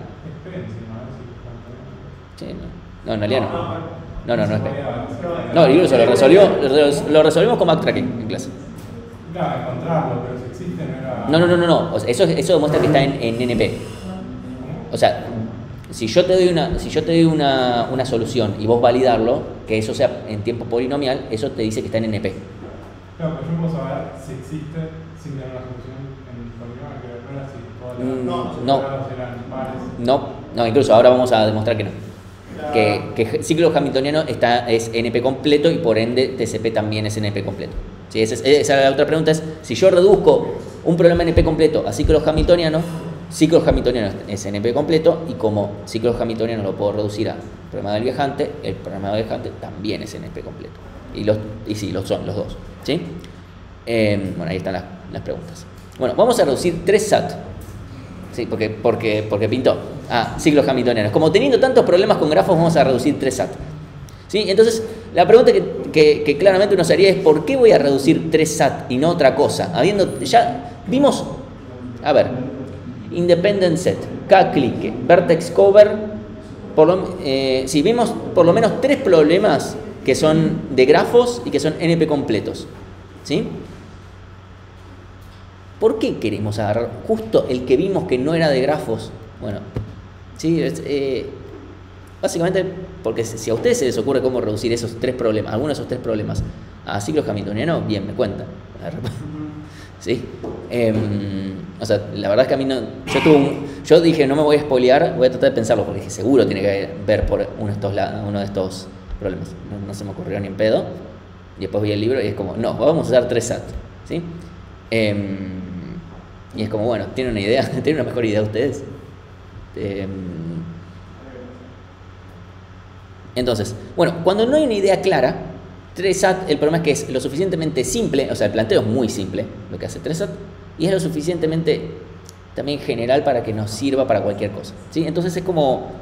Sí, no, en realidad no. No es P. No, incluso lo resolvimos con backtracking en clase. Claro, encontrarlo, pero si existe no era... No. O sea, eso demuestra que está en NP. O sea, si yo te doy una solución y vos validarlo, que eso sea en tiempo polinomial, eso te dice que está en NP. Claro, pero yo puedo saber si existe sin tener una solución en polinomial, que no era así. Todas las eran pares. No, incluso ahora vamos a demostrar que no. Que ciclo hamiltoniano es NP completo y por ende TCP también es NP completo. ¿Sí? Esa es la otra pregunta, es si yo reduzco un problema NP completo a ciclo hamiltoniano es NP completo, y como ciclo hamiltoniano lo puedo reducir a problema del viajante, el problema del viajante también es NP completo. Y sí, lo son los dos. ¿Sí? Bueno, ahí están las preguntas. Bueno, vamos a reducir 3 SAT. Sí, porque pintó. Ciclos hamiltonianos. Como teniendo tantos problemas con grafos, vamos a reducir 3 SAT. ¿Sí? Entonces, la pregunta que claramente uno se haría es: ¿por qué voy a reducir 3 SAT y no otra cosa? Ya vimos, independent set, K-clique, vertex cover. Vimos por lo menos 3 problemas que son de grafos y que son NP completos. ¿Sí? ¿Por qué queremos agarrar justo el que vimos que no era de grafos? Bueno, ¿sí? Básicamente porque si a ustedes se les ocurre cómo reducir esos tres problemas, algunos de esos tres problemas a ciclos hamiltonianos, bien, me cuentan. ¿Sí? O sea, la verdad es que a mí no... Yo dije, no me voy a spoilear, voy a tratar de pensarlo, porque dije, seguro tiene que ver por uno de estos problemas. No se me ocurrió ni en pedo. Y después vi el libro y es como, no, vamos a usar 3 SAT. ¿Sí? Y es como, bueno, ¿tienen una idea? ¿Tienen una mejor idea ustedes? Entonces, bueno, cuando no hay una idea clara, 3SAT, el problema es que es lo suficientemente simple, o sea, el planteo es muy simple, lo que hace 3SAT, y es lo suficientemente también general para que nos sirva para cualquier cosa, ¿sí? Entonces es como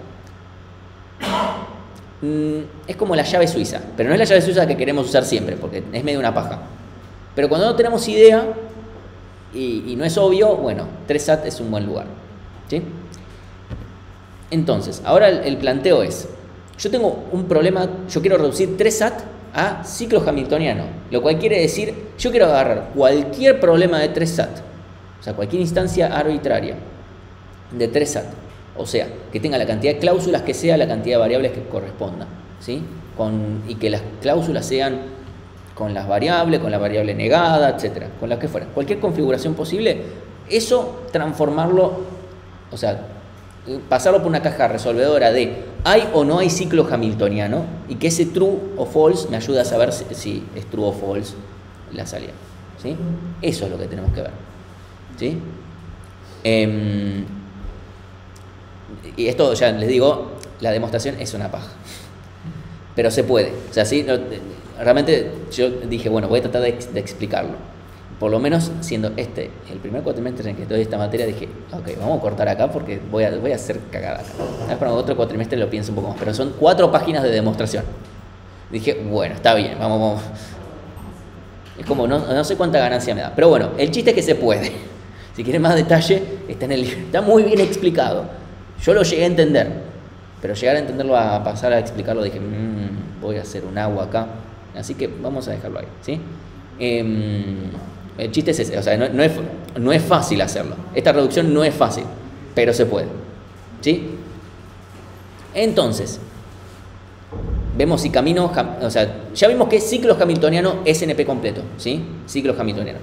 la llave suiza, pero no es la llave suiza que queremos usar siempre, porque es medio una paja. Pero cuando no tenemos idea y no es obvio, bueno, 3SAT es un buen lugar, ¿sí? Entonces, ahora el planteo es, yo tengo un problema, yo quiero reducir 3SAT a ciclos hamiltoniano, lo cual quiere decir, yo quiero agarrar cualquier problema de 3SAT, o sea, cualquier instancia arbitraria de 3SAT, o sea, que tenga la cantidad de cláusulas que sea, la cantidad de variables que corresponda, ¿sí? Y que las cláusulas sean con las variables, con la variable negada, etcétera, con las que fuera, cualquier configuración posible, eso transformarlo, o sea, pasarlo por una caja resolvedora de hay o no hay ciclo hamiltoniano y que ese true o false me ayude a saber si es true o false la salida, ¿sí? Eso es lo que tenemos que ver, ¿sí? Y esto ya les digo, la demostración es una paja, pero se puede, o sea, sí, realmente yo dije, bueno, voy a tratar de explicarlo. Por lo menos siendo el primer cuatrimestre en que estoy esta materia, dije, ok, vamos a cortar acá porque voy a hacer cagada acá. Para otro cuatrimestre lo pienso un poco más, pero son 4 páginas de demostración. Dije, bueno, está bien, vamos. Es como, no sé cuánta ganancia me da, pero bueno, el chiste es que se puede. Si quieren más detalle, está en el libro. Está muy bien explicado. Yo lo llegué a entender, pero llegar a entenderlo, a pasar a explicarlo, dije, voy a hacer un agua acá. Así que vamos a dejarlo ahí, ¿sí? El chiste es ese, o sea, no es fácil hacerlo. Esta reducción no es fácil, pero se puede, ¿sí? Entonces, vemos si camino, o sea, ya vimos que ciclo hamiltoniano es NP completo, ¿sí? Ciclo hamiltoniano.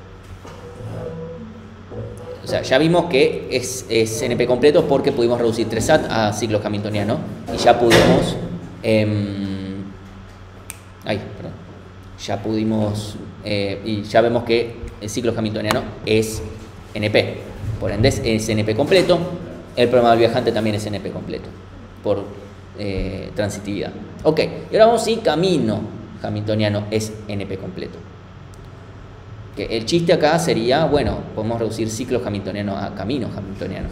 O sea, ya vimos que es NP completo porque pudimos reducir 3SAT a ciclo hamiltoniano y ya pudimos... Ya pudimos, y ya vemos que el ciclo hamiltoniano es NP, por ende es NP completo. El problema del viajante también es NP completo, por transitividad. Ok, y ahora vamos si camino hamiltoniano es NP completo. Que el chiste acá sería, bueno, podemos reducir ciclo hamiltoniano a camino hamiltoniano.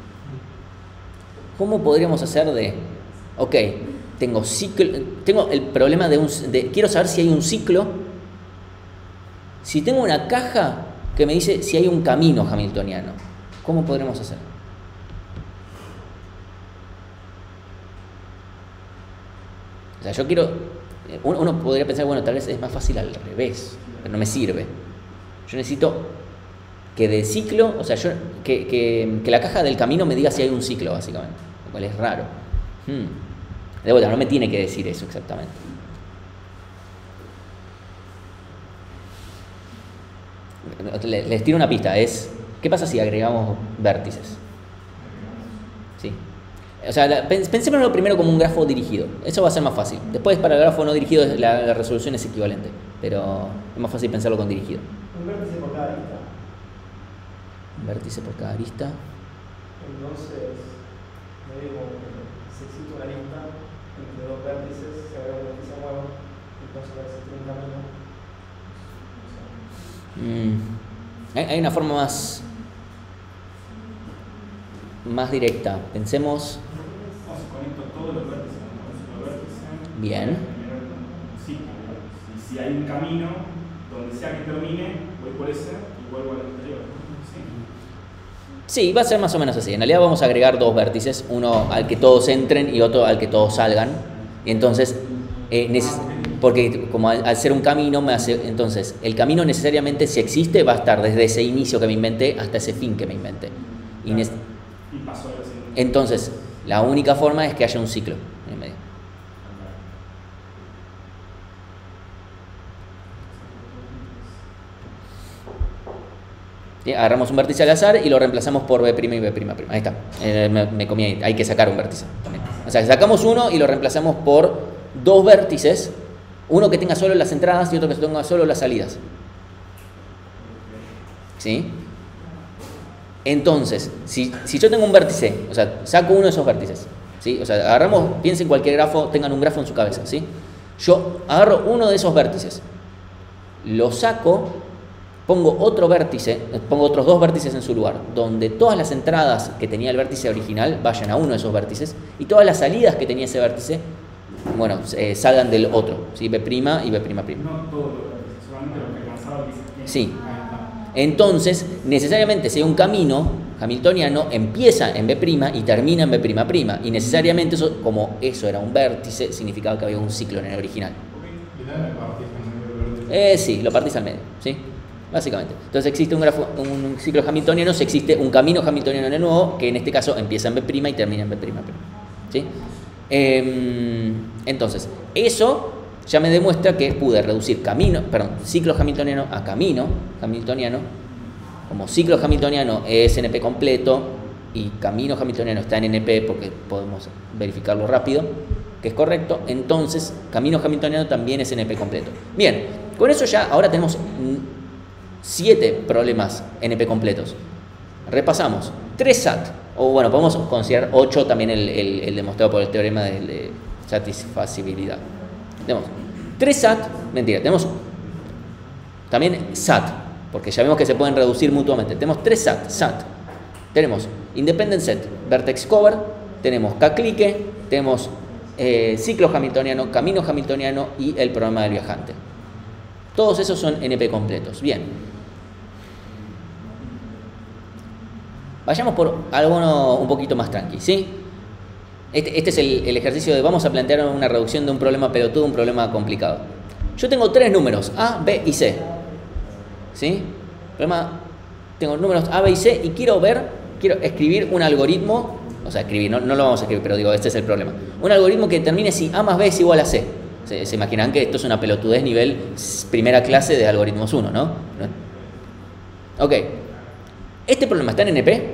¿Cómo podríamos hacer ok, tengo el problema quiero saber si hay un ciclo, si tengo una caja que me dice si hay un camino hamiltoniano, ¿cómo podremos hacer? O sea, yo quiero, uno podría pensar, bueno, tal vez es más fácil al revés, pero no me sirve. Yo necesito que de ciclo, o sea, que la caja del camino me diga si hay un ciclo, básicamente, lo cual es raro. De vuelta, no me tiene que decir eso exactamente. Les tiro una pista, ¿qué pasa si agregamos vértices? ¿Sí? O sea, pensémoslo primero como un grafo dirigido, eso va a ser más fácil. Después para el grafo no dirigido la resolución es equivalente, pero es más fácil pensarlo con dirigido. Un vértice por cada arista. Un vértice por cada arista. Entonces, me digo, si existe una arista entre 2 vértices, se agrega un vértice nuevo, entonces va a existir un camino. Hay una forma más directa. Pensemos. Conecto todos los vértices con un solo vértice. Bien. Si hay un camino, donde sea que termine, voy por ese y vuelvo al anterior. Sí, va a ser más o menos así. En realidad vamos a agregar 2 vértices, uno al que todos entren y otro al que todos salgan. Y entonces Porque como al ser un camino me hace, entonces el camino necesariamente si existe va a estar desde ese inicio que me inventé hasta ese fin que me inventé. Y pasó lo siguiente. entonces la única forma es que haya un ciclo en el medio. Bien, agarramos un vértice al azar y lo reemplazamos por B' y B''. Ahí está. Me comí ahí. Hay que sacar un vértice también. O sea, sacamos uno y lo reemplazamos por dos vértices. Uno que tenga solo las entradas y otro que tenga solo las salidas. ¿Sí? Entonces, si yo tengo un vértice, o sea, saco uno de esos vértices. ¿Sí? O sea, agarramos, piensen cualquier grafo, tengan un grafo en su cabeza. ¿Sí? Yo agarro uno de esos vértices, lo saco, pongo otro vértice, pongo otros dos vértices en su lugar, donde todas las entradas que tenía el vértice original vayan a uno de esos vértices y todas las salidas que tenía ese vértice, bueno, salgan del otro, ¿sí? B' y B''. No todos los vértices, solamente los que alcanzaba el discurso. Sí. Entonces, necesariamente si hay un camino hamiltoniano, empieza en B' y termina en B''. Y necesariamente eso, como eso era un vértice, significaba que había un ciclo en el original. Sí, lo partís al medio, ¿sí? Básicamente. Entonces existe un ciclo hamiltoniano, si existe un camino hamiltoniano de nuevo, que en este caso empieza en B' y termina en B''. ¿Sí? Entonces, eso ya me demuestra que pude reducir ciclo hamiltoniano a camino hamiltoniano. Como ciclo hamiltoniano es NP completo y camino hamiltoniano está en NP porque podemos verificarlo rápido, que es correcto, entonces camino hamiltoniano también es NP completo. Bien, con eso ya ahora tenemos 7 problemas NP completos. Repasamos. 3 SAT, o bueno, podemos considerar 8 también el demostrado por el teorema de satisfacibilidad. Tenemos 3 SAT, mentira, tenemos también SAT, porque ya vemos que se pueden reducir mutuamente. Tenemos 3 SAT. Tenemos Independent Set, Vertex Cover, tenemos K-clique, tenemos ciclo hamiltoniano, camino hamiltoniano y el problema del viajante. Todos esos son NP completos. Bien. Vayamos por algo un poquito más tranqui, ¿sí? Este es el ejercicio de vamos a plantear una reducción de un problema pelotudo, un problema complicado. Yo tengo 3 números, A, B y C. ¿Sí? Tengo números A, B y C y quiero escribir un algoritmo, o sea, no lo vamos a escribir, pero digo, este es el problema. Un algoritmo que determine si A más B es igual a C. Se imaginan que esto es una pelotudez nivel primera clase de algoritmos 1, ¿no? Ok. ¿Este problema está en NP?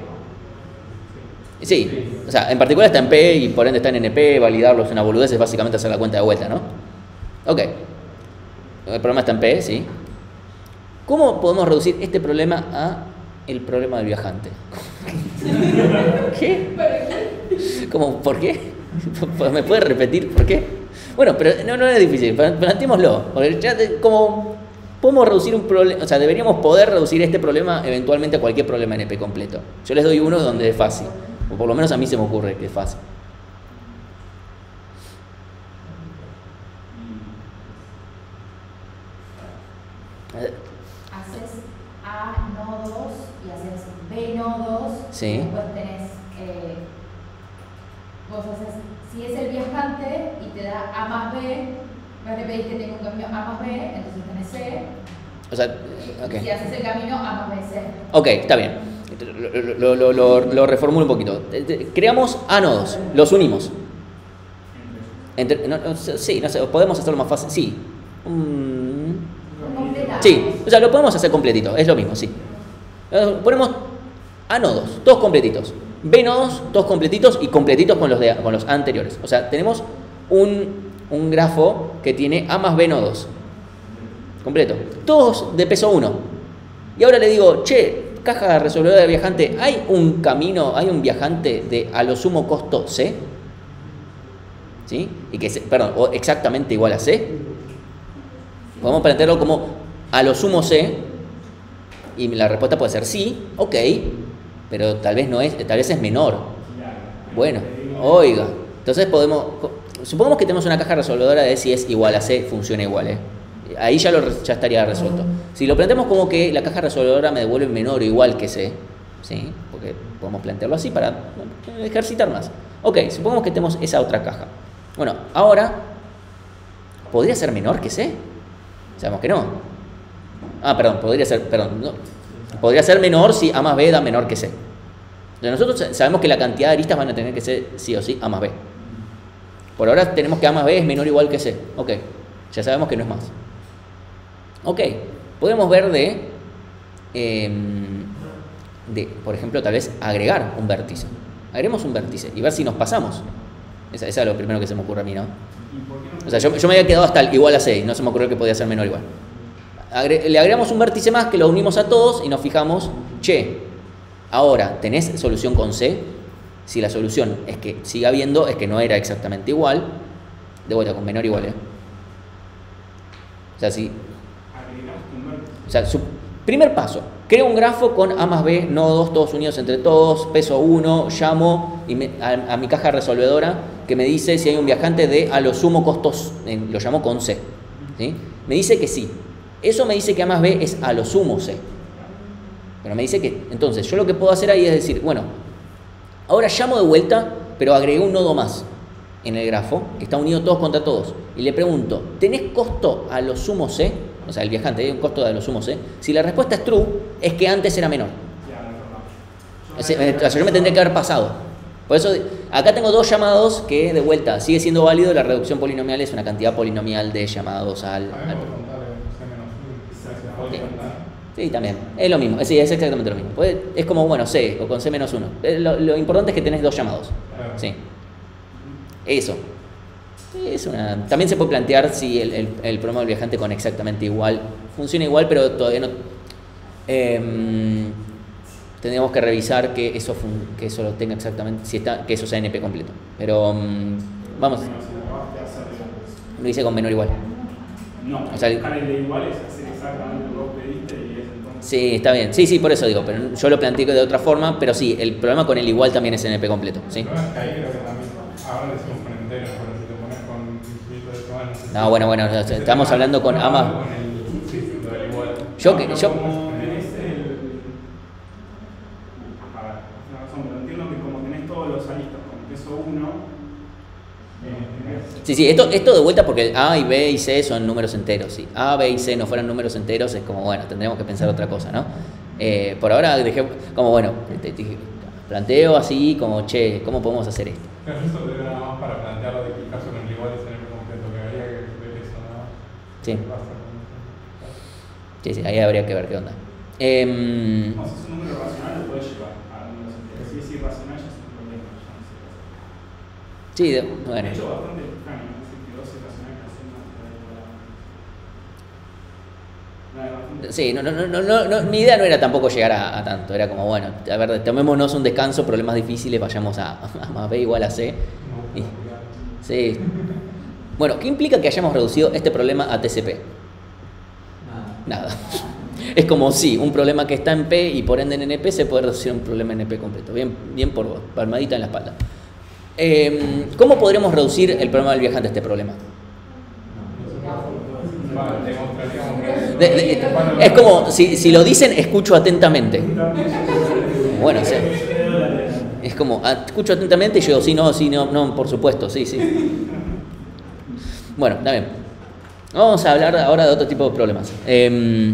Sí. O sea, en particular está en P y por ende está en NP. Validarlo es una boludez, es básicamente hacer la cuenta de vuelta, ¿no? Ok. El problema está en P, sí. ¿Cómo podemos reducir este problema a el problema del viajante? ¿Qué? ¿Cómo? ¿Por qué? ¿Me puede repetir por qué? Bueno, pero no es difícil, planteémoslo. Porque ya como podemos reducir un problema, o sea, deberíamos poder reducir este problema eventualmente a cualquier problema NP completo. Yo les doy uno donde es fácil, o por lo menos a mí se me ocurre que es fácil. Haces A nodos y haces B nodos. Sí. Y después tenés, vos haces, si es el viajante y te da A más B, vos le pedís que tenga un camino A más B, entonces tenés C. O sea, okay. Si haces el camino A más B, C. Ok, está bien. Lo reformulo un poquito. Creamos A nodos, los unimos. Sí, no sé, podemos hacerlo más fácil. Sí. Sí, o sea, lo podemos hacer completito, es lo mismo, sí. Ponemos A nodos, todos completitos. B nodos, todos completitos y completitos con los anteriores. O sea, tenemos un grafo que tiene A más B nodos. Completo. Todos de peso 1. Y ahora le digo, che, caja resolvedora de viajante, ¿hay un camino, hay un viajante de a lo sumo costo C? ¿Sí? Y que o exactamente igual a C. Podemos plantearlo como a lo sumo C, y la respuesta puede ser sí, ok, pero tal vez es menor. Bueno, oiga, entonces supongamos que tenemos una caja resolvedora de si es igual a C, funciona igual, ahí ya estaría resuelto. Si lo planteamos como que la caja resolvedora me devuelve menor o igual que C, ¿sí? Porque podemos plantearlo así para ejercitar más. Ok, supongamos que tenemos esa otra caja. Bueno, ahora ¿podría ser menor que C? Sabemos que no. Podría ser menor si A más B da menor que C. Entonces nosotros sabemos que la cantidad de aristas van a tener que ser sí o sí A más B. Por ahora tenemos que A más B es menor o igual que C. Ok, ya sabemos que no es más. Ok, podemos ver de por ejemplo, tal vez agregar un vértice. Agreguemos un vértice y ver si nos pasamos. Esa es lo primero que se me ocurre a mí, ¿no? O sea, yo me había quedado hasta el igual a C y no se me ocurrió que podía ser menor o igual. Le agregamos un vértice más que lo unimos a todos y nos fijamos, ahora, ¿tenés solución con C? Si la solución es que siga habiendo, es que no era exactamente igual, de vuelta con menor o igual, O sea, su primer paso, creo un grafo con A más B, nodos, todos unidos entre todos, peso 1, llamo a mi caja resolvedora que me dice si hay un viajante de a lo sumo costos, lo llamo con C, ¿sí? Me dice que sí. Eso me dice que A más B es a lo sumo C. Pero me dice que, entonces, yo lo que puedo hacer ahí es decir, bueno, ahora llamo de vuelta, pero agregué un nodo más en el grafo, que está unido todos contra todos. Y le pregunto, ¿tenés costo a lo sumo C? O sea, el viajante tiene un costo de a lo sumo C. Si la respuesta es true, es que antes era menor. O sea, yo me tendría que haber pasado. Por eso, acá tengo dos llamados que, de vuelta, sigue siendo válido. La reducción polinomial es una cantidad polinomial de llamados al... Sí, también. Es lo mismo. Sí, es exactamente lo mismo. Es como, bueno, C o con C menos 1. Lo importante es que tenés dos llamados. Sí. Eso. También se puede plantear si el problema del viajante con exactamente igual funciona igual, pero todavía no. Tendríamos que revisar que eso lo tenga exactamente, que eso sea NP completo. Pero vamos. Lo hice con menor igual. No, o sea, buscar el de igual es hacer exactamente lo que vos pediste y es entonces... Sí, está bien. Sí, por eso digo, pero yo lo planteé de otra forma, pero sí, el problema con el igual también es NP completo, ¿sí? El problema es que ahí creo que también, ahora le decimos con enteros, pero si te pones con infinito de semanas... No, bueno, estamos hablando con A más... Sí, lo del igual. Yo... Como tenés a ver, es una razón, pero entiendo que como tenés todos los aristas con peso 1... Sí, esto de vuelta porque A y B y C son números enteros. Si A, B y C no fueran números enteros, es como, bueno, tendríamos que pensar otra cosa, ¿no? Por ahora dejé, como, bueno, planteo así, como, ¿cómo podemos hacer esto? Pero esto te da nada más para plantearlo de que el caso con el igual es en el completo, que habría que ver eso, ¿no? Sí. Sí, ahí habría que ver qué onda. No, si es un número racional lo puedes llevar a números enteros. Si es irracional ya es un problema, ya no sé qué hacer. Sí, bueno. De hecho, bastante extraño, ¿no? Es que 2 irracional que hacen más de Sí, no, mi idea no era tampoco llegar a tanto, era como, bueno, a ver, tomémonos un descanso, problemas difíciles, vayamos a más B igual a C. Sí. Bueno, ¿qué implica que hayamos reducido este problema a TCP? Nada. Es como si un problema que está en P y por ende en NP se puede reducir a un problema en NP completo. Bien por vos, palmadita en la espalda. ¿Cómo podremos reducir el problema del viajante a este problema? Es como, si lo dicen, escucho atentamente. Bueno, o sea, es como, escucho atentamente y yo digo, sí, no, por supuesto, sí. Bueno, está bien. Vamos a hablar ahora de otro tipo de problemas. Déjame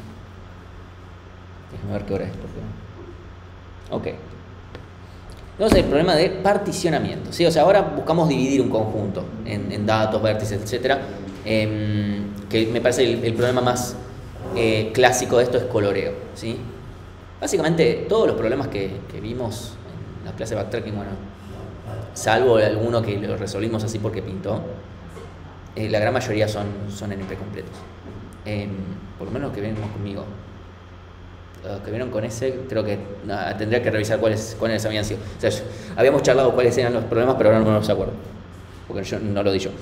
ver qué hora es. Ok. Entonces el problema de particionamiento, ¿sí? O sea, ahora buscamos dividir un conjunto en datos, vértices, etcétera. Que me parece el problema más clásico de esto es coloreo, ¿sí? Básicamente todos los problemas que vimos en la clase de backtracking, bueno, salvo alguno que lo resolvimos así porque pintó, la gran mayoría son NP completos. Por lo menos los que vimos conmigo. Los que vieron con ese, creo que tendría que revisar cuáles habían sido. O sea, habíamos charlado cuáles eran los problemas, pero ahora no los acuerdo, porque yo no lo di yo.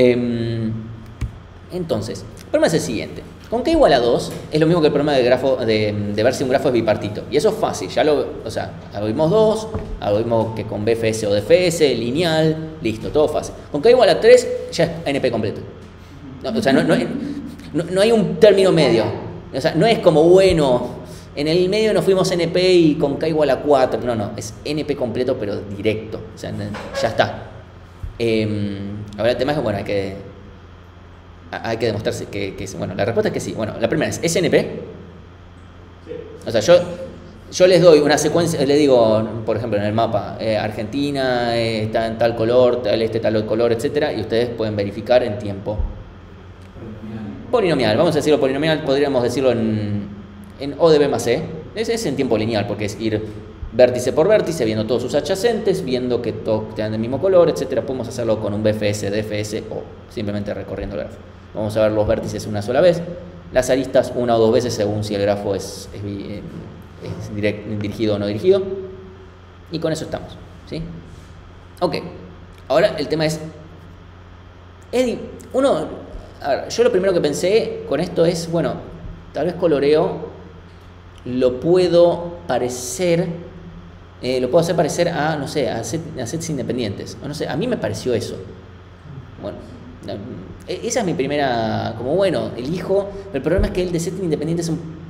Entonces, el problema es el siguiente. Con k igual a 2 es lo mismo que el problema de ver si un grafo es bipartito. Y eso es fácil, algo vimos 2, algo vimos que con BFS o DFS, lineal, listo, todo fácil. Con k igual a 3 ya es NP completo. O sea, no hay un término medio. O sea, no es como, bueno, en el medio nos fuimos NP y con k igual a 4. No, es NP completo pero directo. O sea, ya está. Ahora el tema es que, bueno, hay que hay que demostrarse que bueno, la respuesta es que sí. Bueno, la primera es SNP. Sí. O sea, yo les doy una secuencia, les digo, por ejemplo, en el mapa, Argentina está en tal color, tal color, etcétera, y ustedes pueden verificar en tiempo. Polinomial, vamos a decirlo polinomial, podríamos decirlo en ODB más E. Es en tiempo lineal, porque es ir vértice por vértice, viendo todos sus adyacentes, viendo que todos tengan el mismo color, etcétera. Podemos hacerlo con un BFS, DFS o simplemente recorriendo el grafo. Vamos a ver los vértices una sola vez, las aristas una o dos veces según si el grafo es dirigido o no dirigido. Y con eso estamos, ¿sí? Ok, ahora el tema es, Eddie, a ver, yo lo primero que pensé con esto es, bueno, tal vez coloreo lo puedo hacer parecer a, no sé, a sets independientes. O no sé, a mí me pareció eso. Bueno, esa es mi primera, como bueno, elijo, pero el problema es que el de set independiente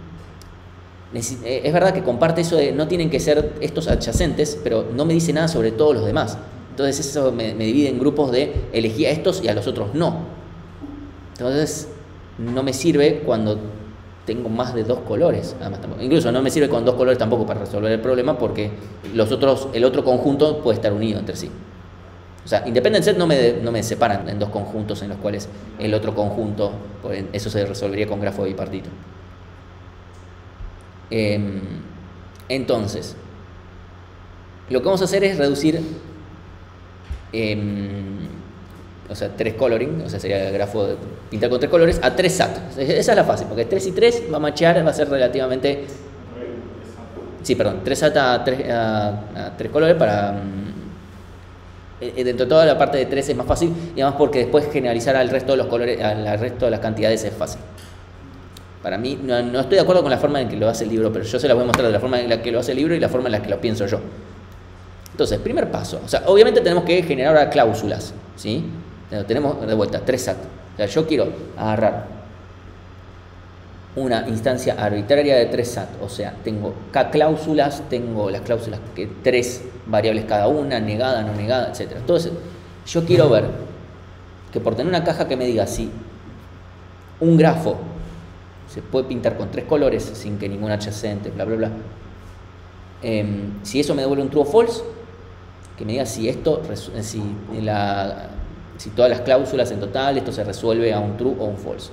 es verdad que comparte eso de no tienen que ser estos adyacentes, pero no me dice nada sobre todos los demás. Entonces eso me divide en grupos de elegí a estos y a los otros no. Entonces no me sirve cuando tengo más de dos colores. Además, incluso no me sirve con dos colores tampoco para resolver el problema, porque el otro conjunto puede estar unido entre sí. O sea, independent set no me separan en dos conjuntos en los cuales el otro conjunto, pues eso se resolvería con grafo bipartito. Entonces, lo que vamos a hacer es reducir, o sea, 3 coloring, o sea, sería el grafo de pintar con 3 colores, a 3 SAT. Esa es la fácil, porque 3 y 3 va a machear, va a ser relativamente... Sí, perdón, 3 SAT a 3 colores para... dentro de toda la parte de 3 es más fácil, y además porque después generalizar al resto de los colores, al resto de las cantidades es fácil. Para mí, no estoy de acuerdo con la forma en que lo hace el libro, pero yo se la voy a mostrar de la forma en la que lo hace el libro y la forma en la que lo pienso yo. Entonces, primer paso, o sea, obviamente tenemos que generar ahora cláusulas, ¿sí? Tenemos de vuelta 3 SAT. O sea, yo quiero agarrar una instancia arbitraria de 3 SAT, o sea, tengo K cláusulas, tengo las cláusulas que 3 variables cada una, negada, no negada, etc. Entonces, yo quiero ver que por tener una caja que me diga si un grafo se puede pintar con 3 colores sin que ningún adyacente, bla, bla, bla, si eso me devuelve un true o false, que me diga si todas las cláusulas en total, esto se resuelve a un true o un false.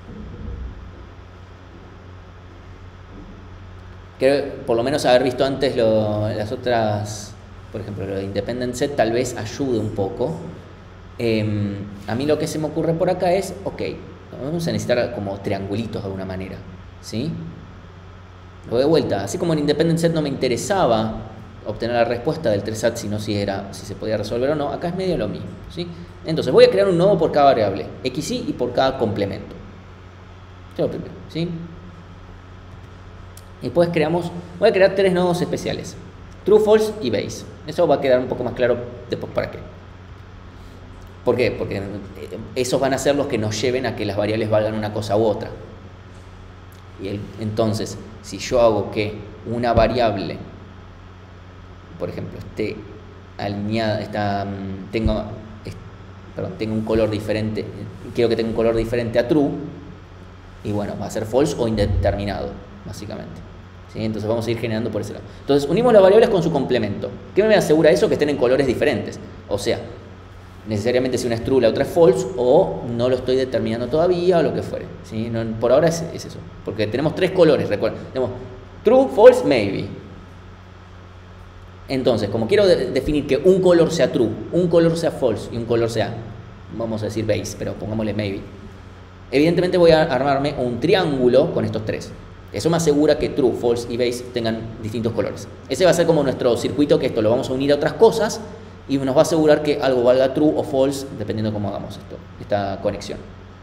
Creo por lo menos haber visto antes las otras, por ejemplo, lo de independent set tal vez ayude un poco. A mí lo que se me ocurre por acá es, ok, vamos a necesitar como triangulitos de alguna manera, ¿sí? Lo de vuelta, así como en independent set no me interesaba obtener la respuesta del 3 SAT, sino si se podía resolver o no, acá es medio lo mismo, ¿sí? Entonces voy a crear un nodo por cada variable, xy, y por cada complemento. Esto es lo primero, ¿sí? Y después voy a crear 3 nodos especiales, true, false y base. Eso va a quedar un poco más claro después para qué. ¿Por qué? Porque esos van a ser los que nos lleven a que las variables valgan una cosa u otra. Y entonces, si yo hago que una variable, por ejemplo, esté alineada, tengo un color diferente, quiero que tenga un color diferente a true, y bueno, va a ser false o indeterminado, básicamente. ¿Sí? Entonces vamos a ir generando por ese lado. Entonces unimos las variables con su complemento. ¿Qué me asegura eso? Que estén en colores diferentes. O sea, necesariamente si una es true, la otra es false, o no lo estoy determinando todavía, o lo que fuere. ¿Sí? No, por ahora es eso. Porque tenemos 3 colores, recuerden. Tenemos true, false, maybe. Entonces, como quiero definir que un color sea true, un color sea false y un color sea, vamos a decir base, pero pongámosle maybe, evidentemente voy a armarme un triángulo con estos 3. Eso me asegura que true, false y base tengan distintos colores. Ese va a ser como nuestro circuito, que esto lo vamos a unir a otras cosas y nos va a asegurar que algo valga true o false dependiendo de cómo hagamos esta conexión.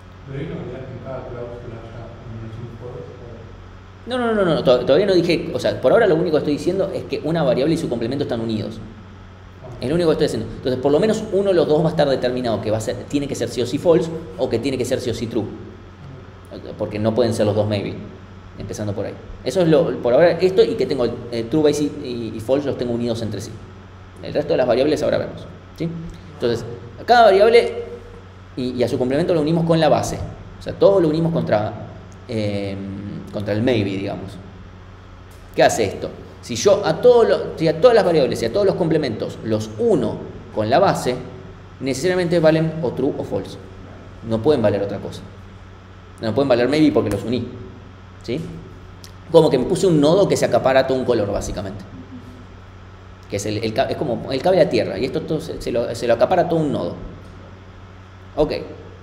No, todavía no dije, o sea, por ahora lo único que estoy diciendo es que una variable y su complemento están unidos. Es lo único que estoy diciendo. Entonces, por lo menos uno de los dos va a estar determinado que tiene que ser sí o sí false o que tiene que ser sí o sí true. Porque no pueden ser los dos maybe. Empezando por ahí. Eso es por ahora esto, y que tengo true, base y false los tengo unidos entre sí. El resto de las variables ahora vemos, ¿sí? Entonces, cada variable y a su complemento lo unimos con la base. O sea, todo lo unimos contra el maybe, digamos. ¿Qué hace esto? Si yo a todas las variables y a todos los complementos los uno con la base, necesariamente valen o true o false. No pueden valer otra cosa. No pueden valer maybe porque los uní. ¿Sí? Como que me puse un nodo que se acapara todo un color, básicamente. Que es, es como el cable a tierra. Y esto se lo acapara todo un nodo. Ok.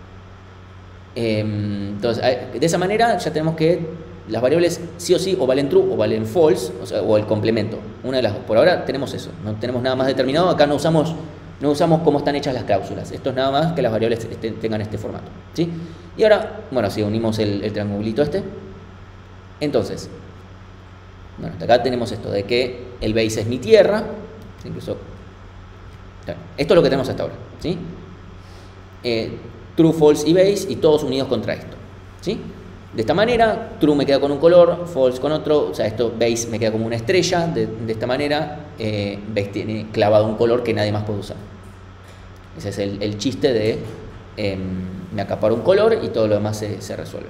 Entonces, de esa manera ya tenemos que las variables sí o sí o valen true o valen false, o el complemento. Una de las dos. Por ahora tenemos eso. No tenemos nada más determinado. Acá no usamos cómo están hechas las cláusulas. Esto es nada más que las variables tengan este formato. ¿Sí? Y ahora, bueno, si unimos el triangulito este. Entonces, bueno, hasta acá tenemos esto de que el base es mi tierra. Incluso, esto es lo que tenemos hasta ahora. ¿Sí? True, false y base, y todos unidos contra esto. ¿Sí? De esta manera, true me queda con un color, false con otro, o sea, esto base me queda como una estrella. De esta manera, base tiene clavado un color que nadie más puede usar. Ese es el chiste de me acaparo un color y todo lo demás se resuelve.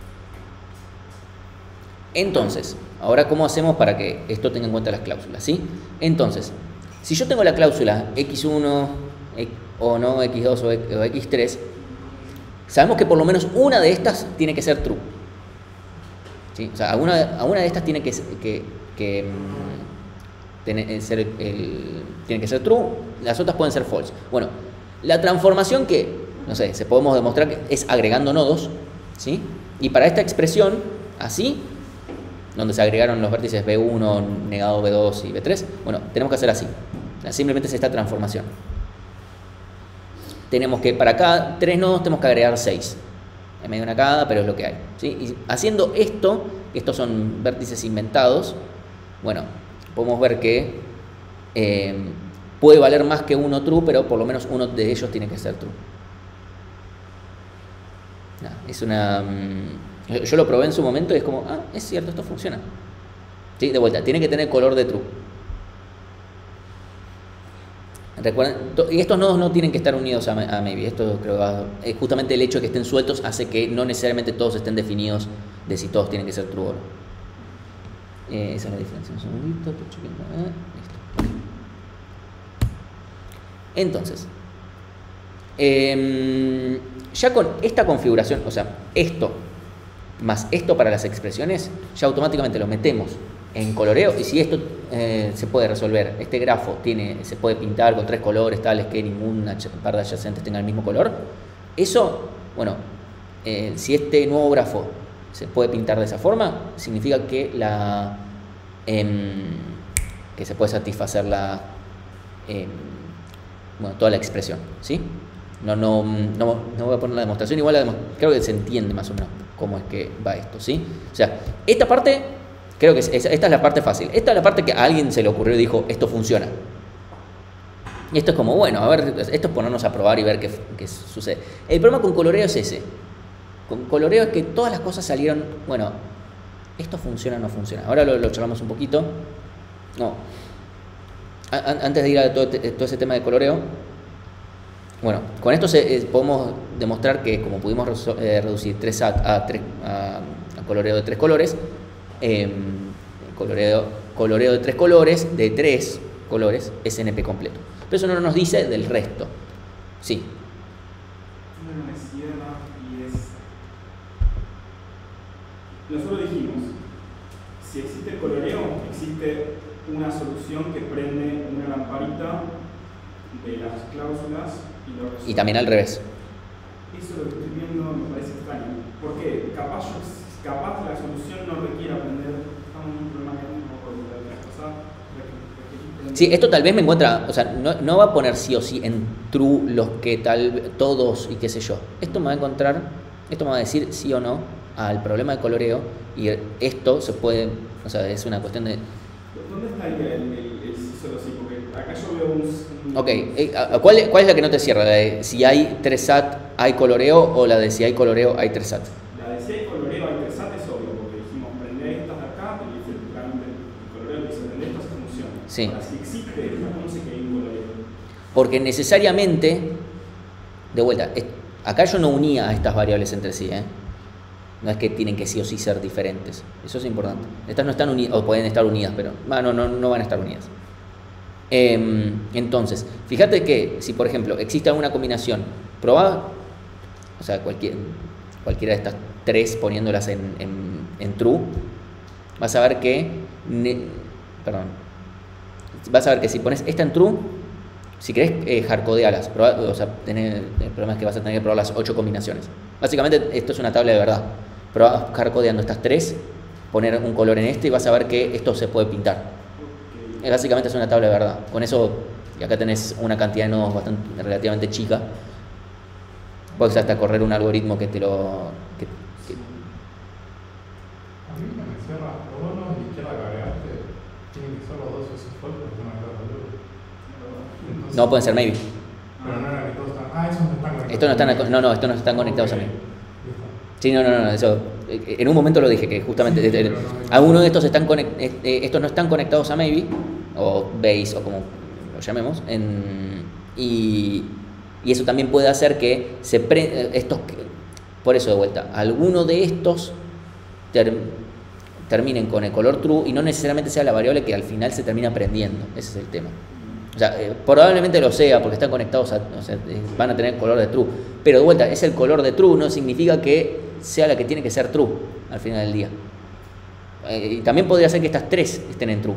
Entonces, ahora ¿cómo hacemos para que esto tenga en cuenta las cláusulas? ¿Sí? Entonces, si yo tengo la cláusula x1 o no x2 o x3, sabemos que por lo menos una de estas tiene que ser true. ¿Sí? O sea, alguna de estas tiene que ser true, las otras pueden ser false. Bueno, la transformación que, no sé, podemos demostrar que es agregando nodos, ¿sí? Y para esta expresión, así, donde se agregaron los vértices B1, negado B2 y B3, bueno, tenemos que hacer así. O sea, simplemente es esta transformación. Tenemos que, para cada 3 nodos, tenemos que agregar 6. En medio de una cada, pero es lo que hay. ¿Sí? Y haciendo esto, estos son vértices inventados, bueno, podemos ver que puede valer más que uno true, pero por lo menos uno de ellos tiene que ser true. Es una... Yo lo probé en su momento y es como, es cierto, esto funciona. ¿Sí? De vuelta, tiene que tener color de true. Recuerden, y estos nodos no tienen que estar unidos a maybe. Esto creo que justamente el hecho de que estén sueltos hace que no necesariamente todos estén definidos de si todos tienen que ser true o no. Esa es la diferencia. Un segundito, estoy chequeando. Listo. Entonces, ya con esta configuración, o sea, esto más esto para las expresiones, ya automáticamente lo metemos en coloreo, y si esto se puede resolver, este grafo se puede pintar con 3 colores tales que ninguna par de adyacentes tenga el mismo color, eso, bueno, si este nuevo grafo se puede pintar de esa forma, significa que que se puede satisfacer toda la expresión, ¿sí? No voy a poner la demostración, igual creo que se entiende más o menos cómo es que va esto, ¿sí? O sea, esta parte, creo que esta es la parte fácil. Esta es la parte que a alguien se le ocurrió y dijo, esto funciona. Y esto es como, bueno, a ver, esto es ponernos a probar y ver qué sucede. El problema con coloreo es ese. Con coloreo es que todas las cosas salieron, bueno, esto funciona o no funciona. Ahora lo charlamos un poquito. No. Antes de ir a todo ese tema de coloreo, bueno, con esto podemos demostrar que como pudimos reducir 3SAT a coloreo de 3 colores, coloreo de 3 colores, de 3 colores, es NP completo. Pero eso no nos dice del resto. Sí. No me cierra y es... Nosotros dijimos, si existe el coloreo, existe una solución que prende una lamparita de las cláusulas y lo resuelve. Y también al revés. Eso lo que estoy viendo me parece extraño. Porque capaz la solución no requiere aprender. Estamos en un problema que no puedo ver las cosas. Sí, esto tal vez me encuentra, o sea, no va a poner sí o sí en true los que todos y qué sé yo. Esto me va a encontrar, esto me va a decir sí o no al problema de coloreo, y esto se puede, o sea, es una cuestión de... ¿Dónde está el sí solo sí? Porque acá yo veo un... Ok, ¿cuál es la que no te cierra? ¿La de si hay 3 SAT hay coloreo o la de si hay coloreo hay 3 SAT? La de si hay coloreo hay 3 SAT es obvio, porque dijimos prende estas de acá, y el coloreo que se prende estas funciona. Sí. Ahora, si existe esta, ¿cómo se que hay un coloreo? Porque necesariamente, de vuelta, Acá yo no unía a estas variables entre sí, ¿eh? No es que tienen que sí o sí ser diferentes. Eso es importante. Estas no están unidas, o pueden estar unidas, pero no van a estar unidas. Entonces, fíjate que si, por ejemplo, existe alguna combinación, probá, o sea, cualquiera de estas tres poniéndolas en true, vas a ver que, vas a ver que si pones esta en true, si querés hardcodealas, o sea, el problema es que vas a tener que probar las 8 combinaciones. Básicamente esto es una tabla de verdad. Probá hardcodeando estas 3, poner un color en este y vas a ver que esto se puede pintar. Básicamente es una tabla de verdad. Con eso, y acá tenés una cantidad de nodos relativamente chica, puedes hasta correr un algoritmo que te lo... A mí me cierra los dos nodos de izquierda que agregaste, tienen que ser los dos esos falsos porque no agregaron luz. No, pueden ser maybe. Pero no era que todos están... esos no están conectados. Estos no están conectados a maybe. Listo. Sí, no, eso. En un momento lo dije, que justamente algunos de estos estos no están conectados a maybe, o base, o como lo llamemos, y eso también puede hacer que por eso de vuelta, alguno de estos terminen con el color true y no necesariamente sea la variable que al final se termina prendiendo. Ese es el tema. O sea, probablemente lo sea porque están conectados o sea, van a tener color de true, pero de vuelta, es el color de true, no significa que sea la que tiene que ser true al final del día. Y también podría ser que estas 3 estén en true.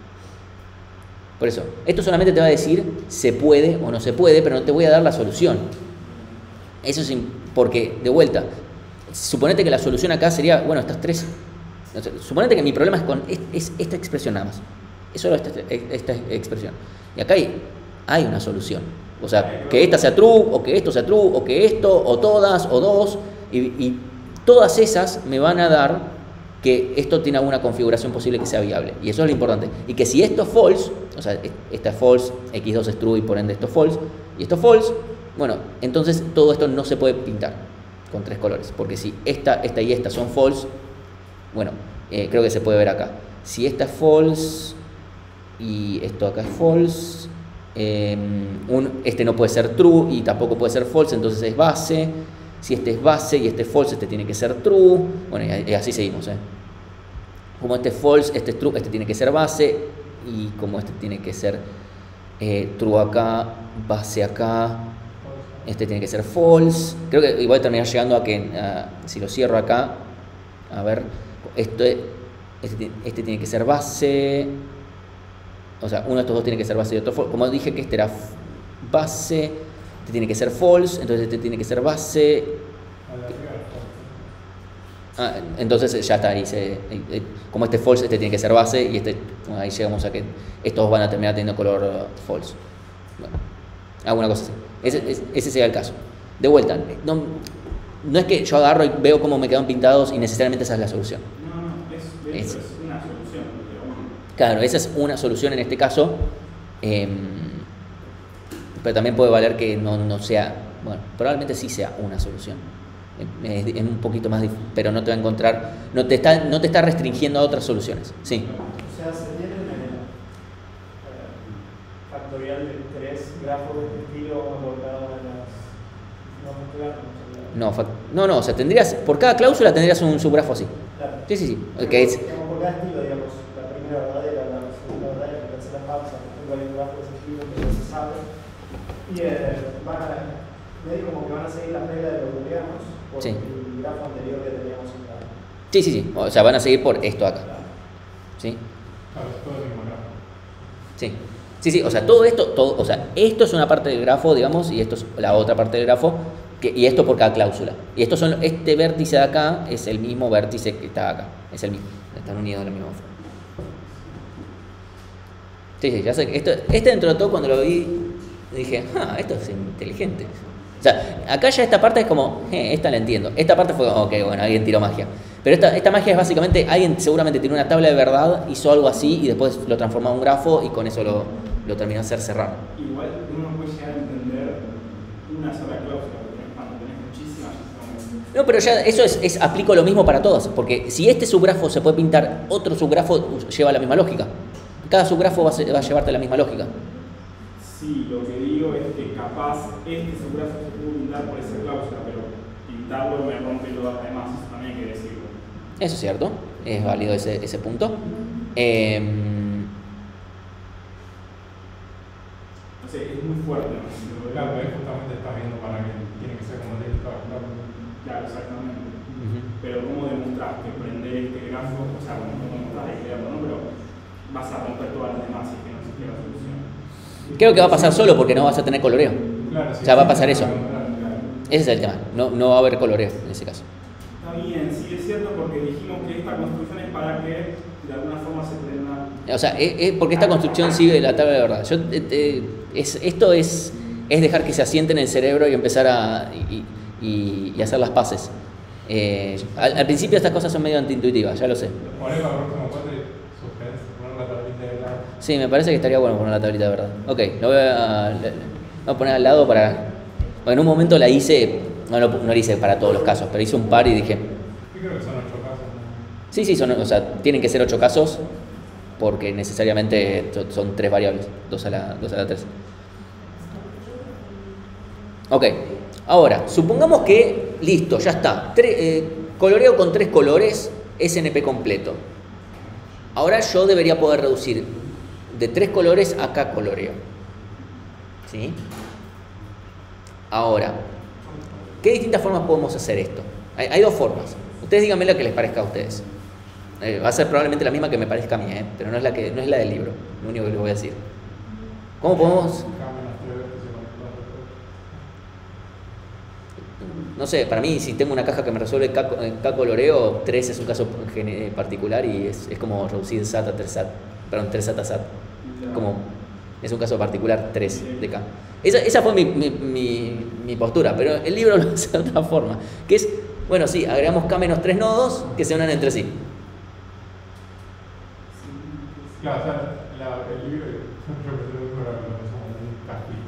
Por eso, esto solamente te va a decir se puede o no se puede, pero no te voy a dar la solución. Eso es porque, de vuelta, suponete que la solución acá sería, bueno, estas 3, o sea, suponete que mi problema es con esta expresión nada más, es solo esta expresión, y acá hay una solución, o sea, que esta sea true, o que esto sea true, o que esto, o todas, o dos, y todas esas me van a dar que esto tiene alguna configuración posible que sea viable, y eso es lo importante, y que si esto es false, o sea, esta es false, x2 es true y por ende esto es false, y esto es false, bueno, entonces todo esto no se puede pintar con 3 colores, porque si esta y esta son false, bueno, creo que se puede ver acá, si esta es false y esto acá es false, este no puede ser true y tampoco puede ser false, entonces es base. Si este es base y este es false, este tiene que ser true. Bueno, y así seguimos, Como este es false, este es true, este tiene que ser base. Y como este tiene que ser true acá, base acá, este tiene que ser false. Creo que voy a terminar llegando a que, si lo cierro acá, a ver, este tiene que ser base. O sea, uno de estos dos tiene que ser base y otro false. Como dije que este era base, este tiene que ser false, entonces este tiene que ser base. Entonces ya está ahí. Como este false, este tiene que ser base y ahí llegamos a que estos van a terminar teniendo color false. Bueno, alguna cosa así. Ese sería el caso. De vuelta, no es que yo agarro y veo cómo me quedan pintados y necesariamente esa es la solución. No, es una solución. Claro, esa es una solución en este caso. Pero también puede valer que no sea, bueno, probablemente sí sea una solución. Es un poquito más difícil, pero no te va a encontrar, no te está restringiendo a otras soluciones. Sí. O sea, se tienen factorial de 3 grafos de este estilo por cada una de las. No, o sea, por cada cláusula tendrías un subgrafo así. Claro. Sí. Okay, Por cada estilo, digamos, la primera verdadera, la segunda verdadera, la tercera falsa, hay un grafo de ese estilo que no se sabe. Y medio como que van a seguir las reglas de los booleanos por el grafo anterior que teníamos en la. Sí. O sea, van a seguir por esto acá. ¿Sí? Claro, es todo el mismo grafo. Sí, o sea, todo esto, o sea, esto es una parte del grafo, digamos, y esto es la otra parte del grafo, y esto por cada cláusula. Y este vértice de acá es el mismo vértice que está acá, es el mismo, están unidos de la misma forma. Sí, ya sé que este dentro de todo cuando lo vi, dije, esto es inteligente. O sea, acá ya esta parte es como, esta la entiendo. Esta parte fue, ok, bueno, alguien tiró magia. Pero esta magia es básicamente, alguien seguramente tiene una tabla de verdad, hizo algo así y después lo transformó en un grafo y con eso lo terminó de hacer cerrar. Igual uno puede llegar a entender una sola cláusula, porque cuando tenés muchísimas. No, pero ya eso aplico lo mismo para todas, porque si este subgrafo se puede pintar, otro subgrafo lleva la misma lógica. Cada subgrafo va a llevarte la misma lógica. Sí, lo que digo es que capaz subbrazo se pudo pintar por esa cláusula, pero pintarlo me rompe lo demás, eso también hay que decirlo. Eso es cierto, es válido ese punto. No sé, es muy fuerte, ¿no? Claro, ahí justamente estás viendo para que tiene que ser como técnico. Claro, exactamente. Pero ¿cómo demostrar que prender este grafo, o sea, bueno, no demostrar el grafo, ¿no? Pero vas a romper todas las demás si es que no existiera la solución. Creo que va a pasar solo porque no vas a tener coloreo. Claro, sí, o sea, va a pasar eso. Claro. Ese es el tema, no va a haber coloreo en ese caso. Está bien, sí es cierto porque dijimos que esta construcción es para que de alguna forma se prenda. O sea, porque esta construcción sigue la tabla de verdad. Esto es dejar que se asiente en el cerebro y empezar y hacer las paces. Al principio estas cosas son medio antiintuitivas, ya lo sé. Poner la próxima cuenta y suspense, poner la tablita de lado. Sí, me parece que estaría bueno poner la tablita de verdad. Ok, lo voy a poner al lado para... En un momento la hice, no la hice para todos los casos, pero hice un par y dije... Yo creo que son 8 casos, ¿no? Sí, o sea, tienen que ser 8 casos porque necesariamente son 3 variables, 2 a la 3. Ok, ahora, supongamos que, listo, ya está, coloreo con 3 colores, SNP completo. Ahora yo debería poder reducir de 3 colores a K coloreo. ¿Sí? Ahora, ¿qué distintas formas podemos hacer esto? Hay 2 formas. Ustedes díganme la que les parezca a ustedes. Va a ser probablemente la misma que me parezca a mí, pero no es la del libro, lo único que les voy a decir. ¿Cómo podemos...? No sé, para mí si tengo una caja que me resuelve K coloreo, 3 es un caso particular y es como reducir SAT a 3 SAT, perdón, 3 SAT a SAT. Es un caso particular 3 de K. Esa fue mi postura, pero el libro lo hace de otra forma, que es, bueno, sí, agregamos K menos 3 nodos que se unan entre sí. Claro, o sea, el libro, yo pensé que era como un castigo,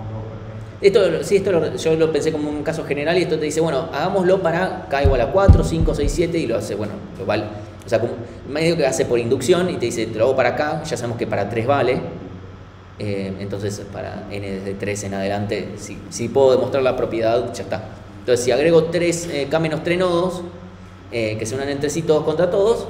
como yo lo pensé como un caso general y esto te dice, bueno, hagámoslo para K igual a 4, 5, 6, 7 y lo hace, bueno, lo vale. O sea, como medio que hace por inducción y te dice, te lo hago para acá, ya sabemos que para 3 vale. Entonces para n desde 3 en adelante, si puedo demostrar la propiedad, ya está. Entonces si agrego K menos 3 nodos que se unan entre sí todos contra todos,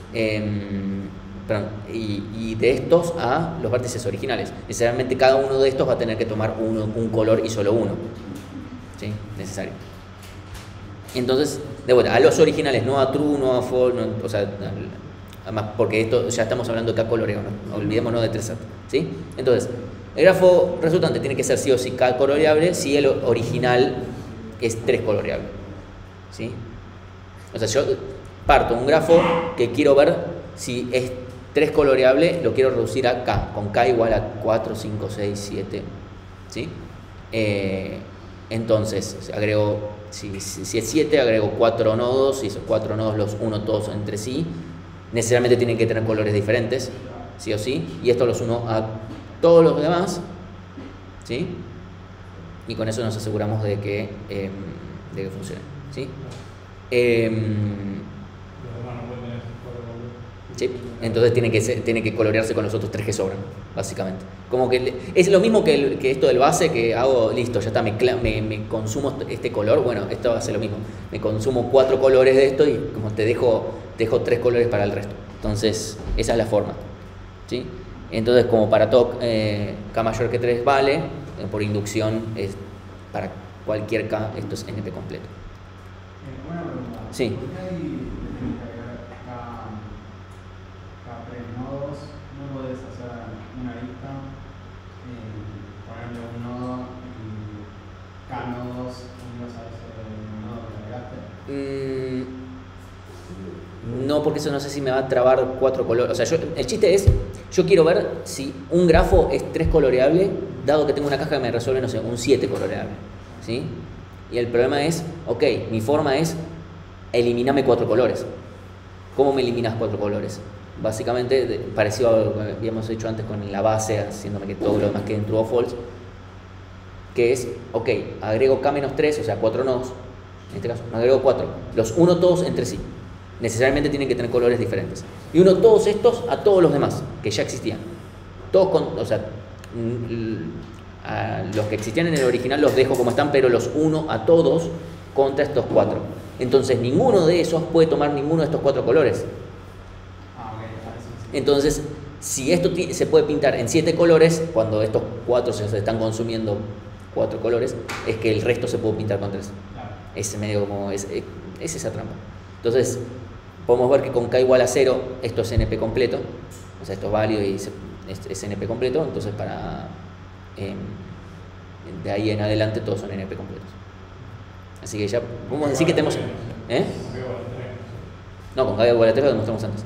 y de estos a los vértices originales, necesariamente cada uno de estos va a tener que tomar un color y solo uno, ¿sí? Necesario. Entonces, de vuelta, a los originales, no a true, no a false, o sea, además porque esto ya estamos hablando de K coloreo, no olvidémonos de 3 SAT, ¿sí? Entonces, el grafo resultante tiene que ser sí o sí K coloreable si el original es 3 coloreable, ¿sí? O sea, yo parto un grafo que quiero ver si es 3 coloreable, lo quiero reducir a K, con K igual a 4, 5, 6, 7, ¿sí? Entonces, agrego, si es 7, agrego 4 nodos, y esos 4 nodos los uno todos entre sí. Necesariamente tienen que tener colores diferentes, sí o sí, y esto los uno a todos los demás, ¿sí? Y con eso nos aseguramos de que funcione, ¿sí? ¿Sí? Entonces tiene que colorearse con los otros 3 que sobran, básicamente. Como que es lo mismo que esto del base, que hago, listo, ya está, me consumo este color, bueno, esto hace lo mismo. Me consumo 4 colores de esto y como te dejo 3 colores para el resto. Entonces, esa es la forma, ¿sí? Entonces, como para todo K mayor que 3 vale, por inducción, es para cualquier K, esto es NP completo. Una pregunta. Sí. ¿Por qué hay que agregar K3 nodos? ¿No podés hacer una lista, ponerle un nodo y K nodos unidos a ese nodo que agregaste? No, porque eso no sé si me va a trabar 4 colores. O sea, el chiste es, yo quiero ver si un grafo es 3 coloreable, dado que tengo una caja que me resuelve, no sé, un 7 coloreable, ¿sí? Y el problema es, ok, mi forma es eliminarme 4 colores. ¿Cómo me eliminas 4 colores? Básicamente, parecido a lo que habíamos hecho antes con la base, haciéndome que todo lo demás quede en true o false, que es, ok, agrego K-3, o sea, 4 nodos, en este caso, me agrego 4, los uno todos entre sí. Necesariamente tienen que tener colores diferentes. Y uno todos estos a todos los demás, que ya existían. Todos con, o sea, a los que existían en el original los dejo como están, pero los uno a todos contra estos 4. Entonces ninguno de esos puede tomar ninguno de estos 4 colores. Ah, ok, eso sí. Entonces, si esto se puede pintar en 7 colores, cuando estos 4 se están consumiendo 4 colores, es que el resto se puede pintar con 3. Claro. Es medio como, es esa trampa. Entonces, podemos ver que con K igual a 0, esto es NP completo, o sea, esto es válido y es NP completo, entonces de ahí en adelante todos son NP completos. Así que ya podemos decir que tenemos... ¿Eh? No, con K igual a 3 lo demostramos antes.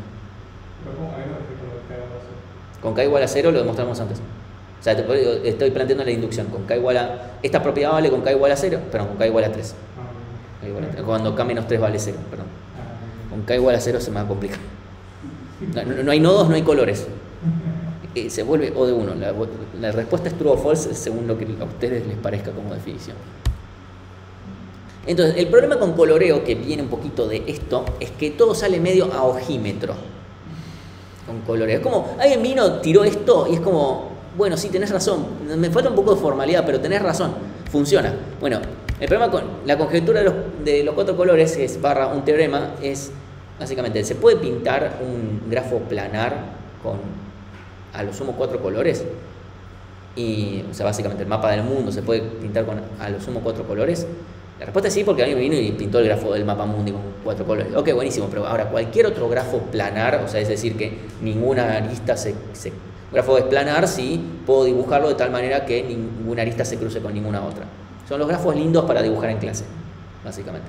Con K igual a 0 lo demostramos antes. O sea, estoy planteando la inducción. Con K igual a... Esta propiedad vale con K igual a 0, perdón, con K igual a 3. Cuando K menos 3 vale 0, perdón. Con K igual a 0 se me va a complicar. No hay nodos, no hay colores. Se vuelve O de 1. La respuesta es true o false según lo que a ustedes les parezca como definición. Entonces, el problema con coloreo, que viene un poquito de esto, es que todo sale medio a ojímetro con coloreo. Es como, alguien vino, tiró esto y es como, bueno, sí, tenés razón, me falta un poco de formalidad, pero tenés razón, funciona. Bueno, el problema con la conjetura de los 4 colores, es barra un teorema, es básicamente, ¿se puede pintar un grafo planar con a lo sumo 4 colores? Y, o sea, básicamente el mapa del mundo se puede pintar con a lo sumo 4 colores. La respuesta es sí, porque alguien vino y pintó el grafo del mapa mundi con 4 colores. Ok, buenísimo, pero ahora cualquier otro grafo planar, o sea, es decir, que ninguna arista un grafo es planar, sí, puedo dibujarlo de tal manera que ninguna arista se cruce con ninguna otra. Son los grafos lindos para dibujar en clase, básicamente.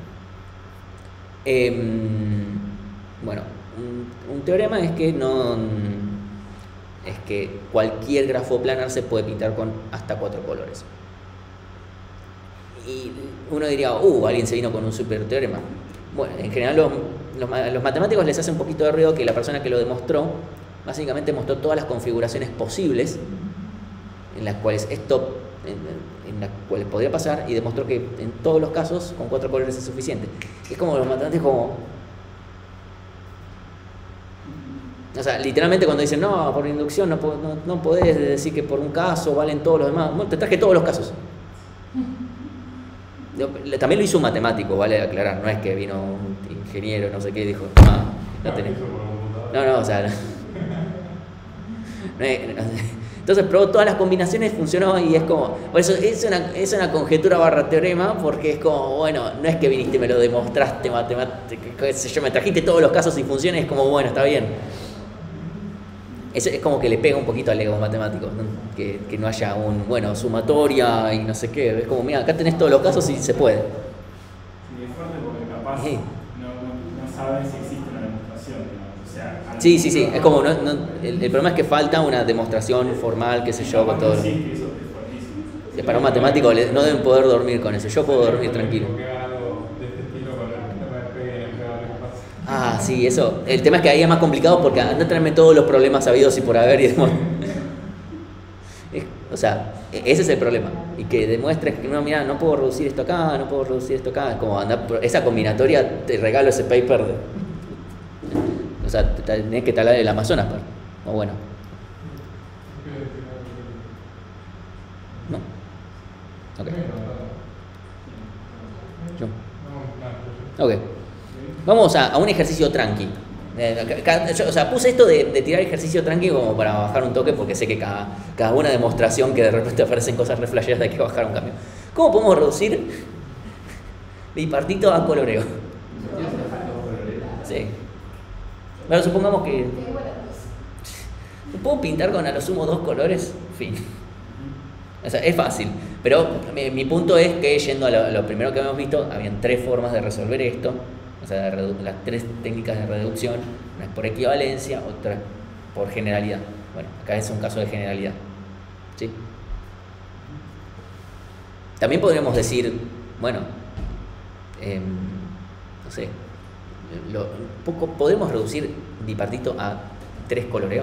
Bueno, un teorema es que cualquier grafo planar se puede pintar con hasta 4 colores. Y uno diría, alguien se vino con un super teorema. Bueno, en general los matemáticos les hace un poquito de ruido que la persona que lo demostró, básicamente mostró todas las configuraciones posibles en las cuales esto, en las cuales podría pasar, y demostró que en todos los casos con 4 colores es suficiente. Es como los matemáticos como... O sea, literalmente cuando dicen, no, por inducción no podés decir que por un caso valen todos los demás. Bueno, te traje todos los casos. También lo hizo un matemático, vale aclarar, no es que vino un ingeniero, no sé qué, y dijo, no tenés. No, o sea, entonces probó todas las combinaciones, funcionó y es como, por eso es una conjetura barra teorema, porque es como, bueno, no es que viniste y me lo demostraste yo me trajiste todos los casos y funciona, es como, bueno, está bien. Es como que le pega un poquito al ego matemático, ¿no? Que no haya sumatoria y no sé qué. Es como, mira, acá tenés todos los casos y se puede. Sí, es fuerte porque capaz no saben si existe una demostración, ¿no? O sea, sí. Es como, el problema es que falta una demostración formal, qué sé yo, con todo. Sí, eso es fuertísimo. Para un matemático no deben poder dormir con eso. Yo puedo dormir tranquilo. Sí, eso. El tema es que ahí es más complicado porque anda a traerme todos los problemas habidos y por haber y demás. O sea, ese es el problema. Y que demuestres que mira, no puedo reducir esto acá, no puedo reducir esto acá. Es como esa combinatoria, te regalo ese paper. O sea, tenés que talar el Amazonas. O bueno. ¿No? Ok. Ok. Vamos a un ejercicio tranqui. Puse esto de tirar ejercicio tranqui como para bajar un toque, porque sé que cada una demostración que de repente aparecen cosas re flasheras hay que bajar un cambio. ¿Cómo podemos reducir bipartito a coloreo? Sí. Bueno, supongamos que puedo pintar con a lo sumo 2 colores, fin. O sea, es fácil, pero mi punto es que yendo a lo primero que habíamos visto, habían 3 formas de resolver esto. O sea, las 3 técnicas de reducción, una es por equivalencia, otra por generalidad. Bueno, acá es un caso de generalidad. ¿Sí? También podríamos decir, bueno, no sé, ¿podemos reducir bipartito a 3 coloreos?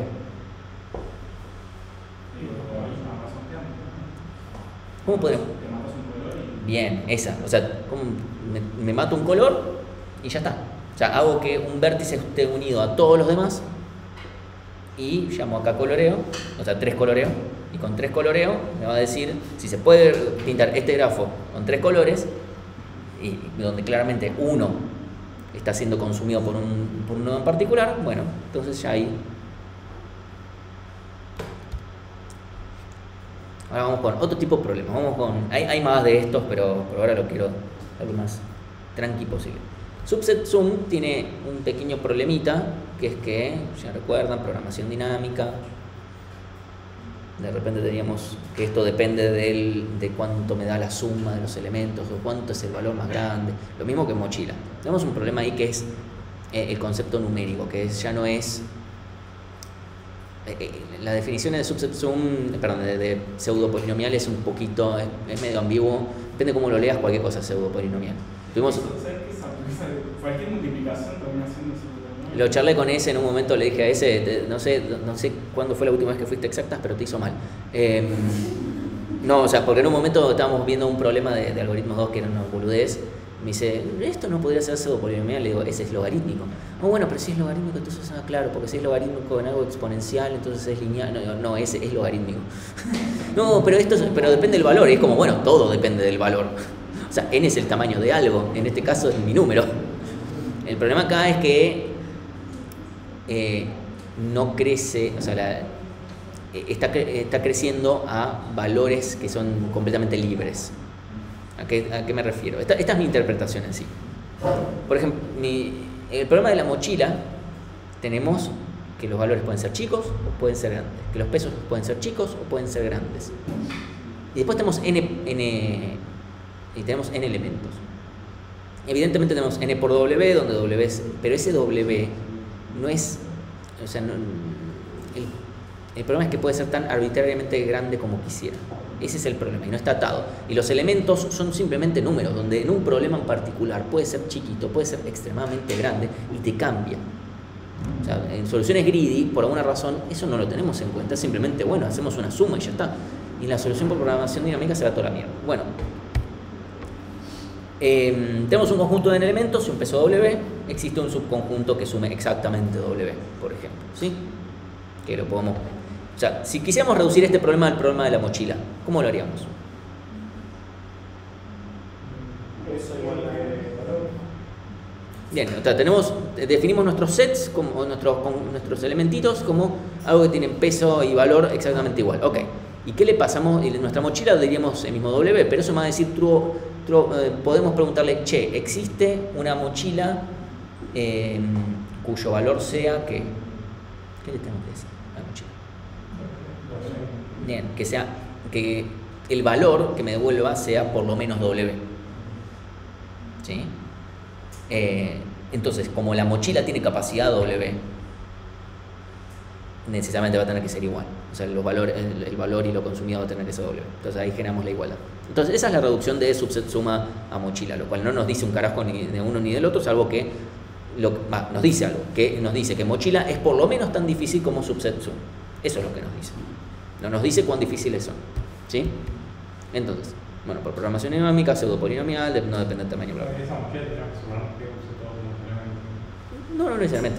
¿Cómo podemos? Bien, esa. O sea, me mato un color y ya está. O sea, hago que un vértice esté unido a todos los demás y llamo acá coloreo, o sea, 3 coloreos, Y con 3 coloreo me va a decir si se puede pintar este grafo con 3 colores, y donde claramente uno está siendo consumido por un nodo en particular. Bueno, entonces ya ahí. Ahora vamos con otro tipo de problemas. Hay más de estos, pero por ahora lo quiero dar lo más tranqui posible. Subset Zoom tiene un pequeño problemita, que es que, si recuerdan, programación dinámica. De repente teníamos que esto depende de cuánto me da la suma de los elementos o cuánto es el valor más grande. Lo mismo que en mochila. Tenemos un problema ahí que es el concepto numérico, que ya no es... la definición de subset zoom, de pseudo polinomial es un poquito, es medio ambiguo. Depende cómo lo leas, cualquier cosa es pseudo polinomial. Cualquier multiplicación termina siendo pseudo. Lo charlé con ese en un momento, le dije a ese, no sé cuándo fue la última vez que fuiste exactas, pero te hizo mal. No, o sea, porque en un momento estábamos viendo un problema de algoritmos 2 que era una boludez. Me dice, esto no podría ser pseudo polinomial. Le digo, ese es logarítmico. Oh, bueno, pero si es logarítmico, entonces claro, porque si es logarítmico en algo exponencial, entonces es lineal. No, ese es logarítmico. No, pero depende del valor. Y es como, bueno, todo depende del valor. O sea, n es el tamaño de algo. En este caso es mi número. El problema acá es que no crece, o sea, está creciendo a valores que son completamente libres. ¿A qué me refiero? Esta es mi interpretación en sí. Por ejemplo, el problema de la mochila, tenemos que los valores pueden ser chicos o pueden ser grandes, que los pesos pueden ser chicos o pueden ser grandes. Y después tenemos n elementos. Evidentemente tenemos n por w, donde w es... Pero ese w no es... O sea, el problema es que puede ser tan arbitrariamente grande como quisiera. Ese es el problema, y no está atado. Y los elementos son simplemente números, donde en un problema en particular puede ser chiquito, puede ser extremadamente grande, y te cambia. O sea, en soluciones greedy, por alguna razón, eso no lo tenemos en cuenta. Simplemente, bueno, hacemos una suma y ya está. Y en la solución por programación dinámica se va toda la mierda. Bueno, tenemos un conjunto de elementos y un peso W. Existe un subconjunto que sume exactamente W, por ejemplo, ¿sí? Que lo podemos... O sea, si quisiéramos reducir este problema al problema de la mochila, ¿cómo lo haríamos? Eso igual que valor. Bien, o sea, definimos nuestros sets, como nuestros elementitos, como algo que tienen peso y valor exactamente igual. Ok, ¿y qué le pasamos? En nuestra mochila diríamos el mismo W, pero eso me va a decir podemos preguntarle, che, ¿existe una mochila cuyo valor sea que... ¿Qué le tengo que decir a la mochila? Bien, que el valor que me devuelva sea por lo menos W. ¿Sí? Entonces, como la mochila tiene capacidad W, necesariamente va a tener que ser igual. O sea, el valor y lo consumido va a tener que ser W. Entonces ahí generamos la igualdad. Entonces esa es la reducción de subset suma a mochila, lo cual no nos dice un carajo ni de uno ni del otro, salvo que nos dice algo, que nos dice que mochila es por lo menos tan difícil como subset sum. Eso es lo que nos dice. No nos dice cuán difíciles son. ¿Sí? Entonces, bueno, por programación dinámica, pseudo polinomial, no depende del tamaño, bla, bla. Esa mochila tenemos que suponer que use todos los elementos. No necesariamente.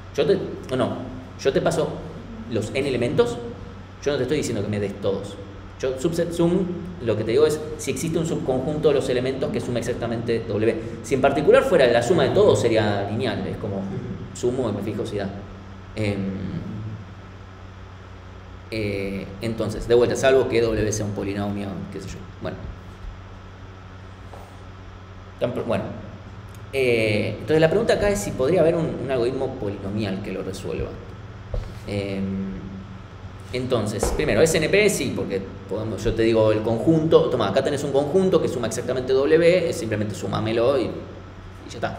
Yo te paso los n elementos, yo no te estoy diciendo que me des todos. Yo subset sum, lo que te digo es si existe un subconjunto de los elementos que suma exactamente W. Si en particular fuera la suma de todos, sería lineal, es como sumo y me fijo si da. Entonces, de vuelta, salvo que W sea un polinomio, qué sé yo. Bueno. Entonces la pregunta acá es si podría haber un algoritmo polinomial que lo resuelva. Entonces, primero, SNP sí, porque yo te digo el conjunto, toma, acá tenés un conjunto que suma exactamente W, simplemente sumámelo y ya está.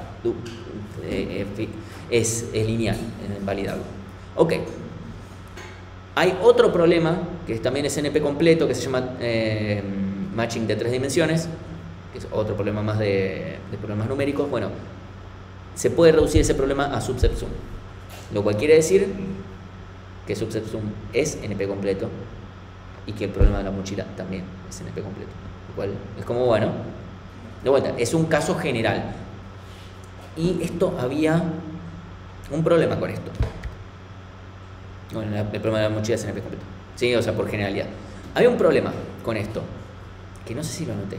Es lineal, es validable. Ok. Hay otro problema, que también es SNP completo, que se llama matching de 3 dimensiones, que es otro problema más de problemas numéricos. Bueno, se puede reducir ese problema a subset sum, lo cual quiere decir que subset sum es NP completo y que el problema de la mochila también es NP completo, lo cual es como, bueno, de vuelta, es un caso general. Y había un problema con esto. Bueno, el problema de la mochila es NP completo. ¿sí? O sea, por generalidad. Había un problema con esto, que no sé si lo anoté.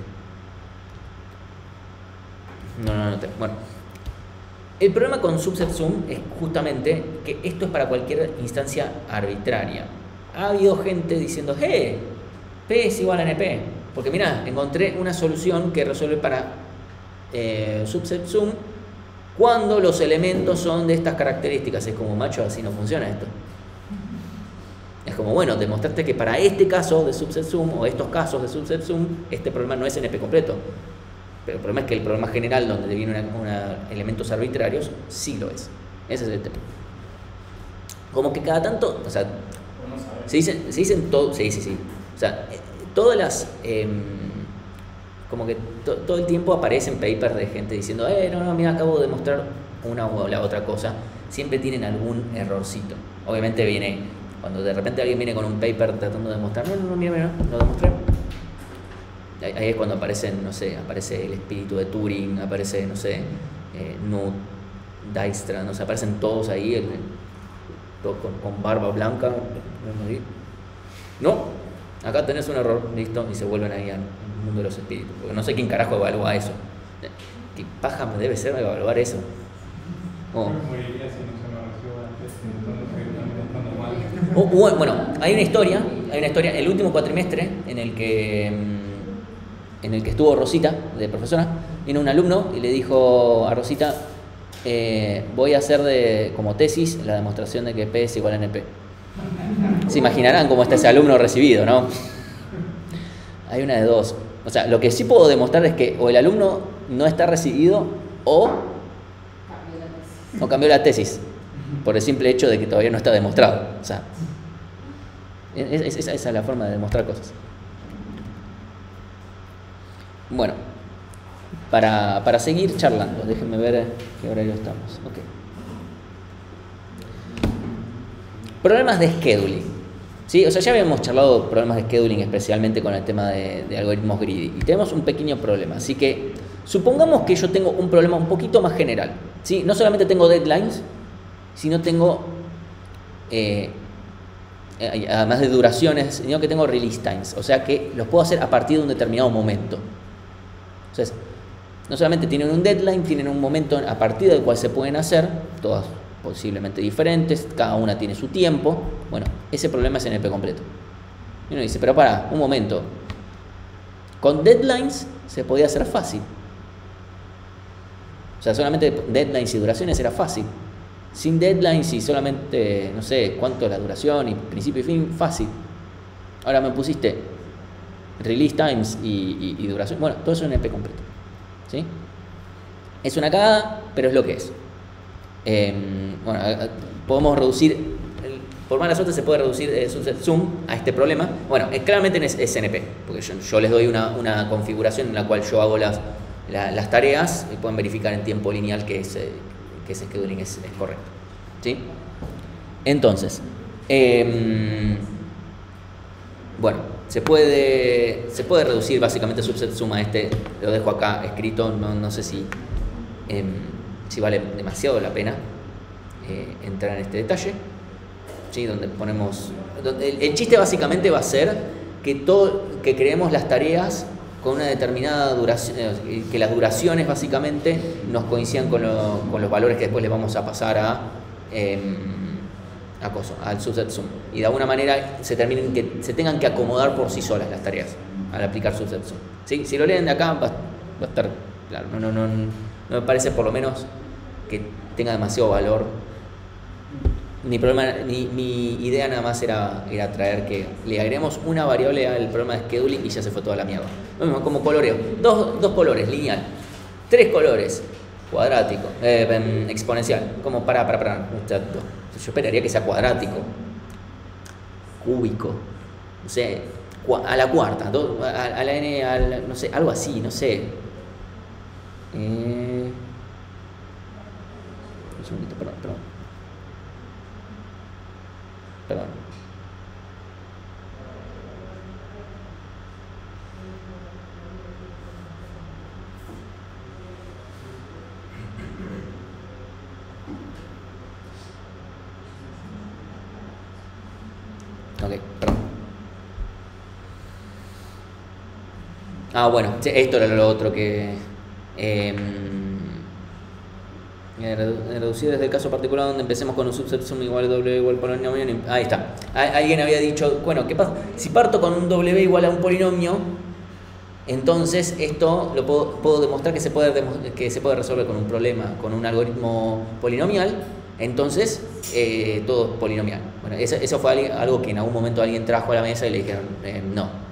No lo anoté. Bueno, el problema con subset sum es justamente que esto es para cualquier instancia arbitraria. Ha habido gente diciendo, P es igual a NP, porque mirá, encontré una solución que resuelve para subset sum cuando los elementos son de estas características. Es como, macho, así no funciona esto. Es como, bueno, demostraste que para este caso de subset sum o estos casos de subset sum, este problema no es NP completo. Pero el problema es que el problema general donde vienen elementos arbitrarios sí lo es. Ese es el tema. Como que cada tanto, o sea, se dicen todo, sí. O sea, todas las, como que todo el tiempo aparecen papers de gente diciendo, no, mira, acabo de demostrar una o la otra cosa. Siempre tienen algún errorcito. Obviamente viene, cuando de repente alguien viene con un paper tratando de demostrar, no, mira, lo demostré. Ahí es cuando aparecen, no sé, aparece el espíritu de Turing, aparece, no sé, Knuth, Dijkstra, no sé, aparecen todos ahí, todos con barba blanca. No, acá tenés un error, listo, y se vuelven ahí al mundo de los espíritus. Porque no sé quién carajo evalúa eso. ¿Qué paja me debe ser evaluar eso? Moriría si no se me resuelve antes, Bueno, hay una historia, el último cuatrimestre en el que estuvo Rosita, de profesora, vino un alumno y le dijo a Rosita, voy a hacer como tesis la demostración de que P es igual a NP. Se imaginarán cómo está ese alumno recibido, ¿no? Hay una de dos. O sea, lo que sí puedo demostrar es que o el alumno no está recibido o cambió la tesis por el simple hecho de que todavía no está demostrado. O sea, esa es la forma de demostrar cosas. Bueno, para seguir charlando, déjenme ver qué horario estamos. Okay. Problemas de scheduling. ¿Sí? O sea, ya habíamos charlado problemas de scheduling, especialmente con el tema de algoritmos greedy. Y tenemos un pequeño problema. Así que supongamos que yo tengo un problema un poquito más general. ¿Sí? No solamente tengo deadlines, sino tengo, además de duraciones, sino que tengo release times. O sea que los puedo hacer a partir de un determinado momento. Entonces, no solamente tienen un deadline, tienen un momento a partir del cual se pueden hacer, todas posiblemente diferentes, cada una tiene su tiempo. Bueno, ese problema es NP completo. Y uno dice, pero para, un momento, con deadlines se podía hacer fácil. O sea, solamente deadlines y duraciones era fácil. Sin deadlines y solamente, no sé, cuánto es la duración y principio y fin, fácil. Ahora me pusiste release times y duración. Bueno, todo eso es NP completo. ¿Sí? Es una cagada, pero es lo que es. Bueno, podemos reducir, por mala suerte se puede reducir subset sum a este problema. Bueno, claramente es NP, porque yo les doy una configuración en la cual yo hago las tareas y pueden verificar en tiempo lineal que ese scheduling es correcto. ¿Sí? Entonces, bueno, se puede reducir básicamente subset sum a este, lo dejo acá escrito, no sé si vale demasiado la pena entrar en este detalle. ¿Sí? Donde ponemos, el chiste básicamente va a ser que creemos las tareas con una determinada duración, que las duraciones básicamente nos coincidan con los valores que después le vamos a pasar al subset sum, y de alguna manera se tengan que acomodar por sí solas las tareas al aplicar subset sum. ¿Sí? Si lo leen de acá va a estar claro. No me parece por lo menos que tenga demasiado valor. Mi idea nada más era traer que le agregamos una variable al problema de scheduling y ya se fue toda la mierda. Lo mismo como coloreo, dos colores, lineal, 3 colores, cuadrático, exponencial, como para. Yo esperaría que sea cuadrático, cúbico, no sé, a la cuarta, a la n, no sé, algo así, no sé. Un segundito, perdón. Ok, perdón. Ah, bueno, sí, esto era lo otro que... reducir desde el caso particular donde empecemos con un subset sum igual a W igual polinomio. Ahí está. Alguien había dicho, bueno, ¿qué pasa? Si parto con un W igual a un polinomio, entonces esto lo puedo demostrar que se puede resolver con un problema, con un algoritmo polinomial. Entonces todo es polinomial. Bueno, eso fue algo que en algún momento alguien trajo a la mesa y le dijeron no.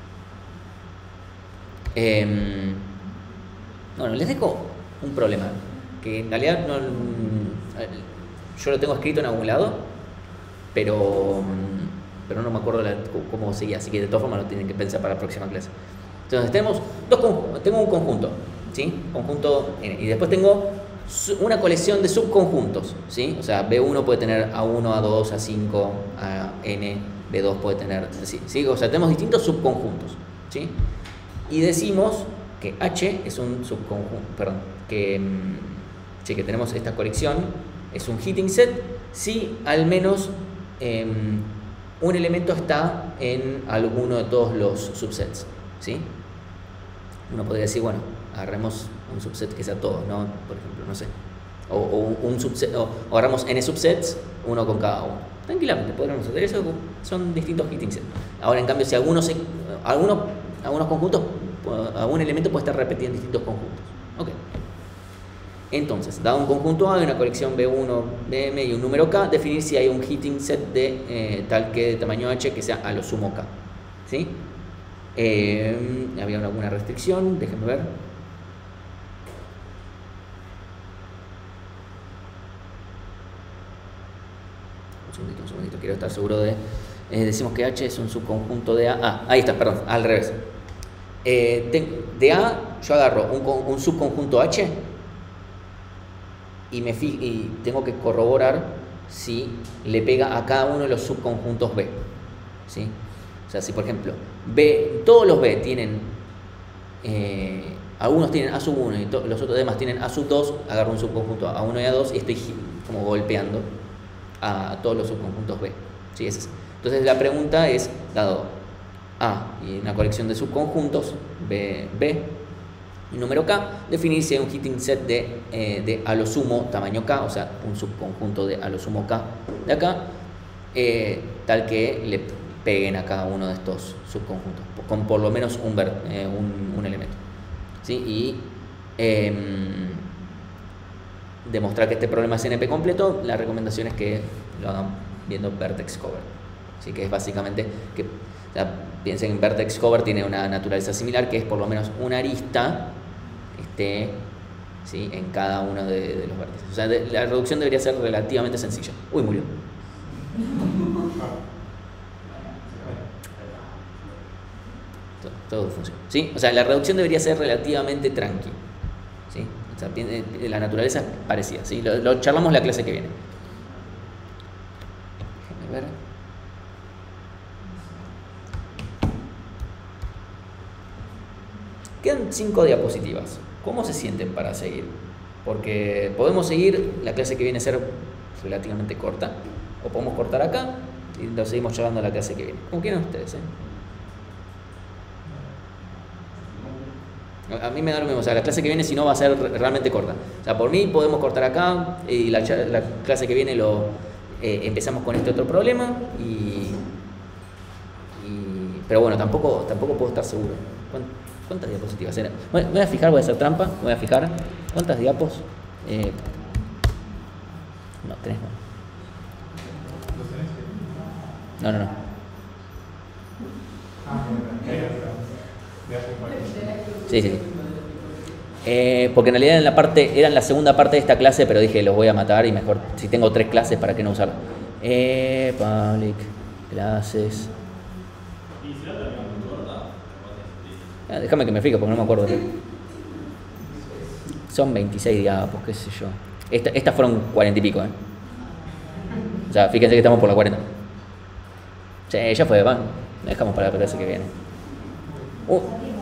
Bueno, les dejo un problema que en realidad yo lo tengo escrito en algún lado, pero no me acuerdo cómo seguía, así que de todas formas lo tienen que pensar para la próxima clase. Entonces tengo un conjunto, ¿sí? Conjunto N, y después tengo una colección de subconjuntos, ¿sí? O sea, B1 puede tener A1, A2, A5, A N, B2 puede tener, ¿sí? O sea, tenemos distintos subconjuntos, ¿sí? Y decimos que H es un subconjunto, perdón, que tenemos esta colección, es un Hitting set si al menos un elemento está en alguno de todos los subsets, ¿sí? Uno podría decir, bueno, agarremos un subset que sea todo, ¿no? Por ejemplo, no sé, o un subset, o agarramos n subsets, uno con cada uno. Tranquilamente podríamos hacer eso, son distintos Hitting sets. Ahora, en cambio, si algunos conjuntos, algún elemento puede estar repetido en distintos conjuntos. Ok. Entonces, dado un conjunto A de una colección B1, BM y un número K, definir si hay un Hitting set de tal que de tamaño H que sea a lo sumo K. ¿Sí? ¿Había alguna restricción? Déjenme ver. Un segundito, quiero estar seguro de... decimos que H es un subconjunto de A. Ah, ahí está, perdón, al revés. De A yo agarro un subconjunto H y tengo que corroborar si le pega a cada uno de los subconjuntos B, ¿sí? O sea, si por ejemplo todos los B tienen, algunos tienen A sub 1 y los otros demás tienen A sub 2, agarro un subconjunto A1 y A2 y estoy como golpeando a todos los subconjuntos B, ¿sí? Entonces la pregunta es, dado A y una colección de subconjuntos B y número K, definir si hay un Hitting set de a lo sumo tamaño K, o sea, un subconjunto de a lo sumo K de acá, tal que le peguen a cada uno de estos subconjuntos, con por lo menos un elemento, ¿sí? Y demostrar que este problema es NP completo, la recomendación es que lo hagan viendo vertex cover, ¿sí? Que es básicamente que... O sea, piensen en vertex cover, tiene una naturaleza similar, que es por lo menos una arista ¿sí? En cada uno de los vértices. O sea, la reducción debería ser relativamente sencilla. Uy, murió. Todo funciona, ¿sí? O sea, la reducción debería ser relativamente tranqui, ¿sí? O sea, la naturaleza es parecida, ¿sí? Lo charlamos la clase que viene. Déjenme ver. Quedan 5 diapositivas. ¿Cómo se sienten para seguir? Porque podemos seguir, la clase que viene a ser relativamente corta, o podemos cortar acá y lo seguimos charlando la clase que viene. ¿Cómo quieran ustedes? A mí me da lo mismo, o sea, la clase que viene si no va a ser realmente corta. O sea, por mí podemos cortar acá y la clase que viene empezamos con este otro problema pero bueno, tampoco puedo estar seguro. ¿Cuántas diapositivas eran? Me voy a fijar, voy a hacer trampa, voy a fijar cuántas diapos. No, 3 no. No. Sí. Porque en realidad era la segunda parte de esta clase, pero dije, los voy a matar y mejor, si tengo 3 clases, ¿para qué no usarlo? Public, clases. Déjame que me fije porque no me acuerdo. Son 26 diapos, qué sé yo. Estas fueron 40 y pico, O sea, fíjense que estamos por la 40. Sí, ya fue, va. Dejamos para la clase que viene.